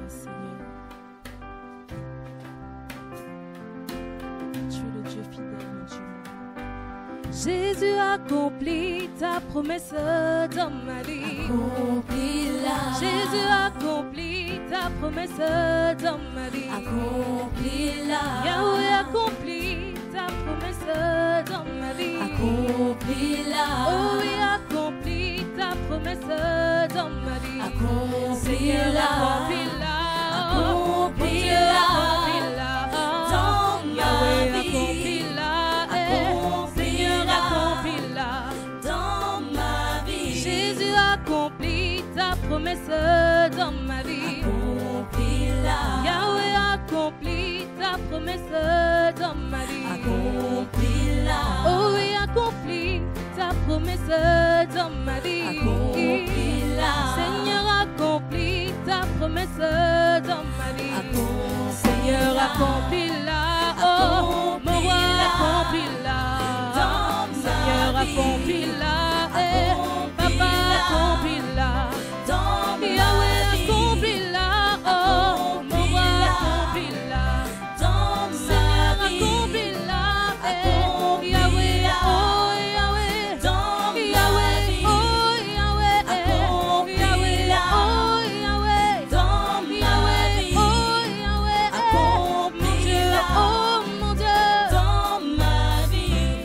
Seigneur. Tu es le Dieu fidèle, mon Dieu. Jésus accomplit ta promesse dans ma vie. Accomplis-la. Jésus accomplit ta promesse dans ma vie. Accomplis-la. Yahweh accomplit ta promesse dans ma vie. Accomplis-la. Oh oui, accomplis ta promesse dans ma vie. Accomplis-la. Accomplis-la. Accomplis-la. Dans ma vie. Accomplis-la. Dans ma vie. Jésus accomplit ta promesse dans ma vie. Accomplis-la. Yahweh accomplit ta promesse dans ma vie. Accomplis-la. Oh oui, accomplis ta promesse dans ma vie. Accomplis-la. Seigneur, accomplis ta promesse dans ma vie. Accomplis-la. Seigneur, accomplis-la. Oh, mon roi, accomplis-la. Seigneur, accomplis-la. Eh, Papa, accomplis-la. Yahweh, accomplis-la. Oh, mon roi, accomplis-la. Seigneur, accomplis-la. Eh, Yahweh, oh, Yahweh. Yahweh, oh, Yahweh. Yahweh, oh, Yahweh. Yahweh, oh, Yahweh. Mon Dieu, oh, mon Dieu. Dans ma vie.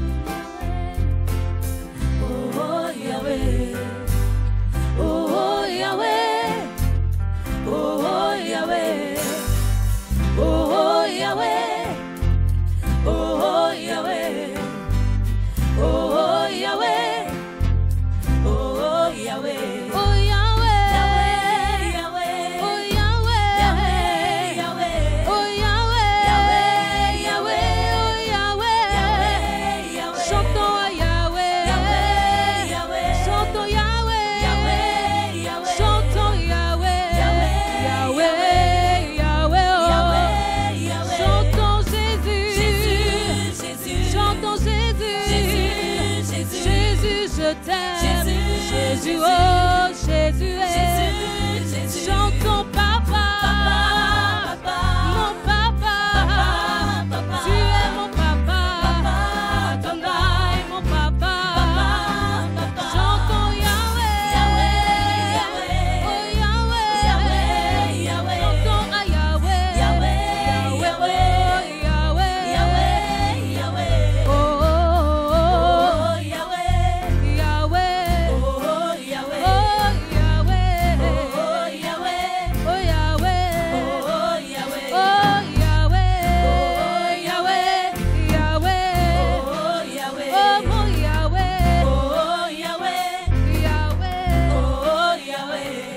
Oh Yahweh. Oh Yahweh, oh Yahweh, oh Yahweh, oh Yahweh, oh Yahweh, Oh Yahweh. oh Yahweh, Yahweh. oh Yahweh, Yahweh. oh Yahweh, Yahweh. Yahweh, oh Yahweh, Yahweh. chantons à Yahweh, Yahweh. Yahweh. chantons Yahweh, Yahweh. Yahweh. chantons Yahweh, Yahweh. Yahweh, Yahweh, oh. Yahweh. Yahweh. Chantons Jésus, Jésus. Jésus. chantons Jésus, Jésus. Jésus. Jésus, je t'aime, Jésus. Jésus, oh Jésus, Jésus. Jésus. chantons Papa, Papa. Papa. mon Papa, Papa. Papa. tu es mon Papa, Papa. Adonai, mon Papa, Papa. chantons Yahweh, Yahweh. oh Yahweh, Yahweh. Yahweh. chantons à Yahweh, Yahweh. Yahweh, oh Yahweh, Yahweh. Yahweh. oh, oh, oh, Oh Yahweh. Yahweh, Oh Yahweh. oh Yahweh, Oh Yahweh. oh Yahweh, Oh Yahweh. oh Yahweh, Oh Yahweh, Yahweh, Oh Yahweh. oh mon Yahweh, Oh Yahweh. Yahweh. Oh Yahweh.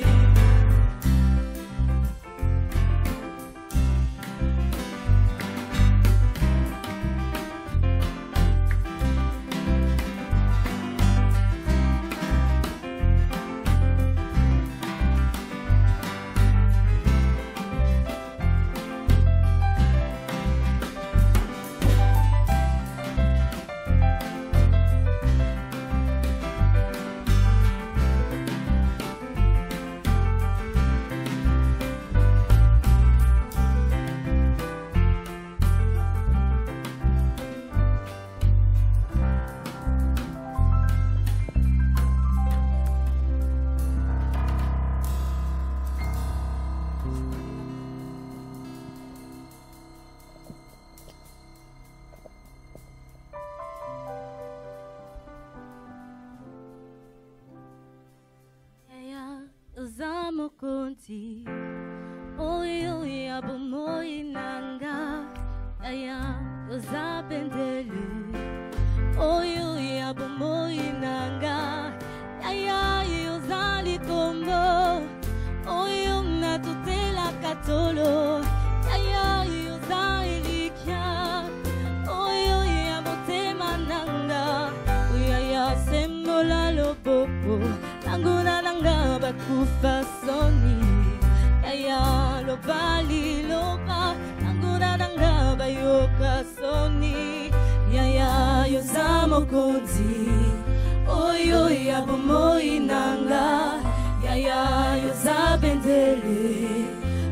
Zamo konti, oyo ya bomoi nanga, aya uzapendele, oyo ya bomoi nanga, aya uzali kombo, oyo natutela katolo, aya uzalikia, oyo ya motema nanga, aya sembola loboko. Anguna nanga bakufa soni Yaya lobali loba Anguna nanga bayoka soni Yaya yozamo konzi Oyo yabomoi nanga Yaya yozabendele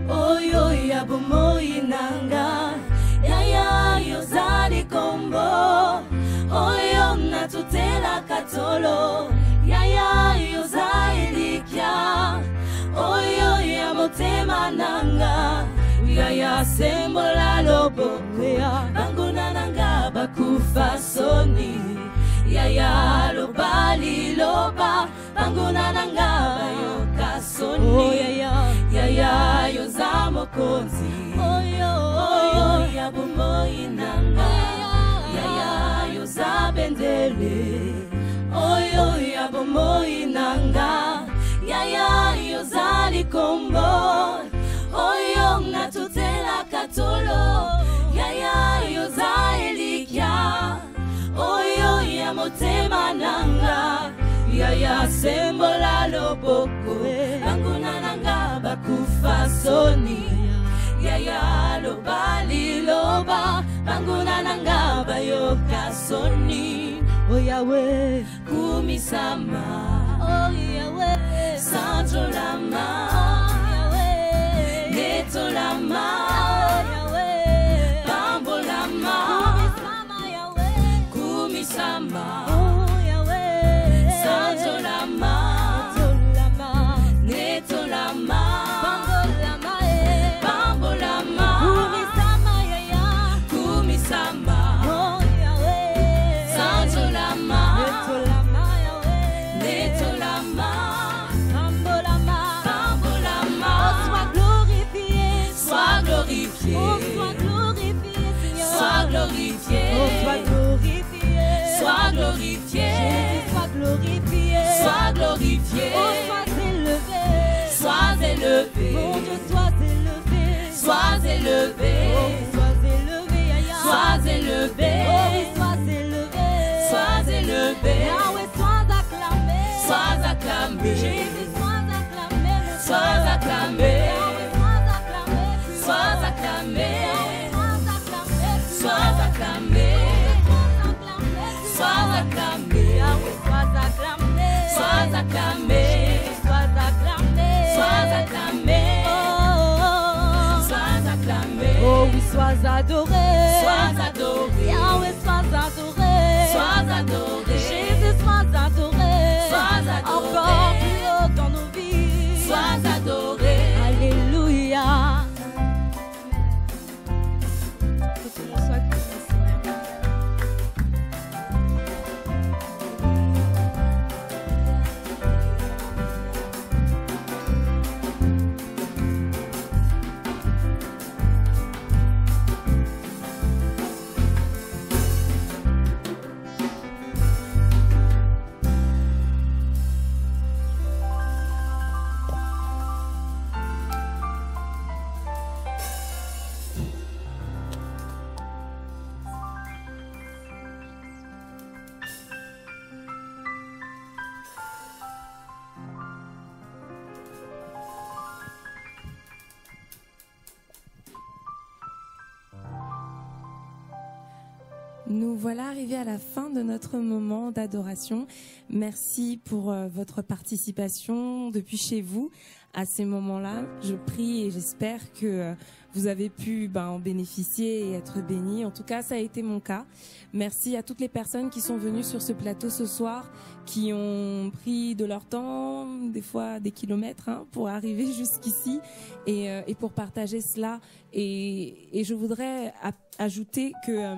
kombo oyo natutela katolo yaya yoza elikia oyo ya motema nanga yaya sembola loboko banguna nanga bakufa soni yaya lobali loba banguna nanga bayoka soni oh, yaya yaya yoza mokonzi oyo oyo ya bomoi nanga yaya yoza bendele oyo ya bomoi nanga yaya yoza likombo oyo natutela katolo yaya yoza elikia oyo ya motema nanga yaya sembola loboko banguna nanga bakufa soni yaya lobali loba banguna nanga bayoka soni oh Yahweh kumisama oh Yahweh sanjolama oh Yahweh netolama oh Yahweh bambolama kumisama Yahweh kumisama oh Yahweh sanjolama netolama netolama bambolama bambolama kumisama yaya kumisama oh Yahweh sanjolama netolama Yahweh netolama bambolama bambolama oh sois glorifié sois glorifié oh sois glorifié Seigneur sois glorifié oh sois glorifié sois glorifié Jésus sois glorifié sois glorifié oh sois élevé sois élevé mon Dieu sois élevé sois élevé oh sois élevé yaya sois élevé oh oui sois élevé sois élevé Yahweh sois acclamé sois acclamé Jésus sois acclamé sois acclamé Yahweh sois acclamé sois acclamé sois acclamé Yahweh sois acclamé sois acclamé sois acclamé sois acclamé oh sois acclamé oh oui sois adoré sois adoré Yahweh sois adoré sois adoré Jésus sois adoré sois adoré encore plus haut dans nos vies sois adoré alléluia. Nous voilà arrivés à la fin de notre moment d'adoration. Merci pour euh, votre participation depuis chez vous à ces moments-là. Je prie et j'espère que euh, vous avez pu ben, en bénéficier et être bénis. En tout cas, ça a été mon cas. Merci à toutes les personnes qui sont venues sur ce plateau ce soir, qui ont pris de leur temps, des fois des kilomètres, hein, pour arriver jusqu'ici et, euh, et pour partager cela. Et, et je voudrais ajouter que... Euh,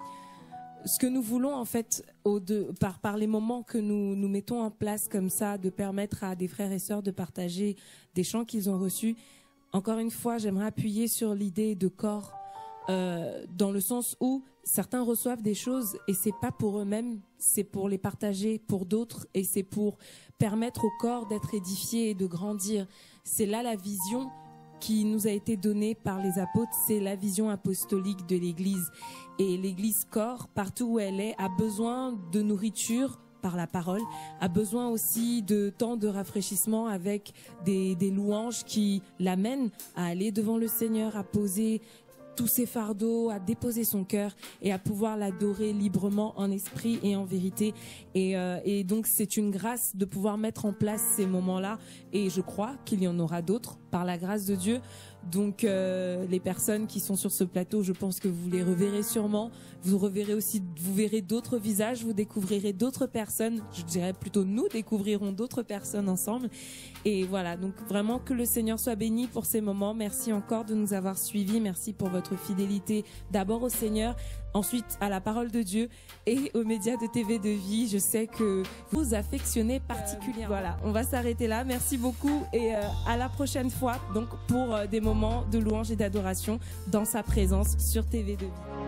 ce que nous voulons en fait, au de, par, par les moments que nous, nous mettons en place comme ça, de permettre à des frères et sœurs de partager des chants qu'ils ont reçus. Encore une fois, j'aimerais appuyer sur l'idée de corps, euh, dans le sens où certains reçoivent des choses et c'est pas pour eux-mêmes, c'est pour les partager pour d'autres et c'est pour permettre au corps d'être édifié et de grandir. C'est là la vision qui nous a été donnée par les apôtres, c'est la vision apostolique de l'Église. Et l'Église corps, partout où elle est, a besoin de nourriture par la parole, a besoin aussi de temps de rafraîchissement avec des, des louanges qui l'amènent à aller devant le Seigneur, à poser tous ses fardeaux, à déposer son cœur et à pouvoir l'adorer librement en esprit et en vérité. Et, euh, et donc c'est une grâce de pouvoir mettre en place ces moments-là et je crois qu'il y en aura d'autres par la grâce de Dieu, Donc euh, les personnes qui sont sur ce plateau, je pense que vous les reverrez sûrement. Vous reverrez aussi, vous verrez d'autres visages, vous découvrirez d'autres personnes. Je dirais plutôt nous découvrirons d'autres personnes ensemble. Et voilà, donc vraiment que le Seigneur soit béni pour ces moments. Merci encore de nous avoir suivis. Merci pour votre fidélité d'abord au Seigneur, ensuite à la parole de Dieu et aux médias de T V de Vie. Je sais que vous affectionnez particulièrement. Euh, voilà, on va s'arrêter là. Merci beaucoup et euh, à la prochaine fois donc pour euh, des moments de louange et d'adoration dans sa présence sur T V de Vie.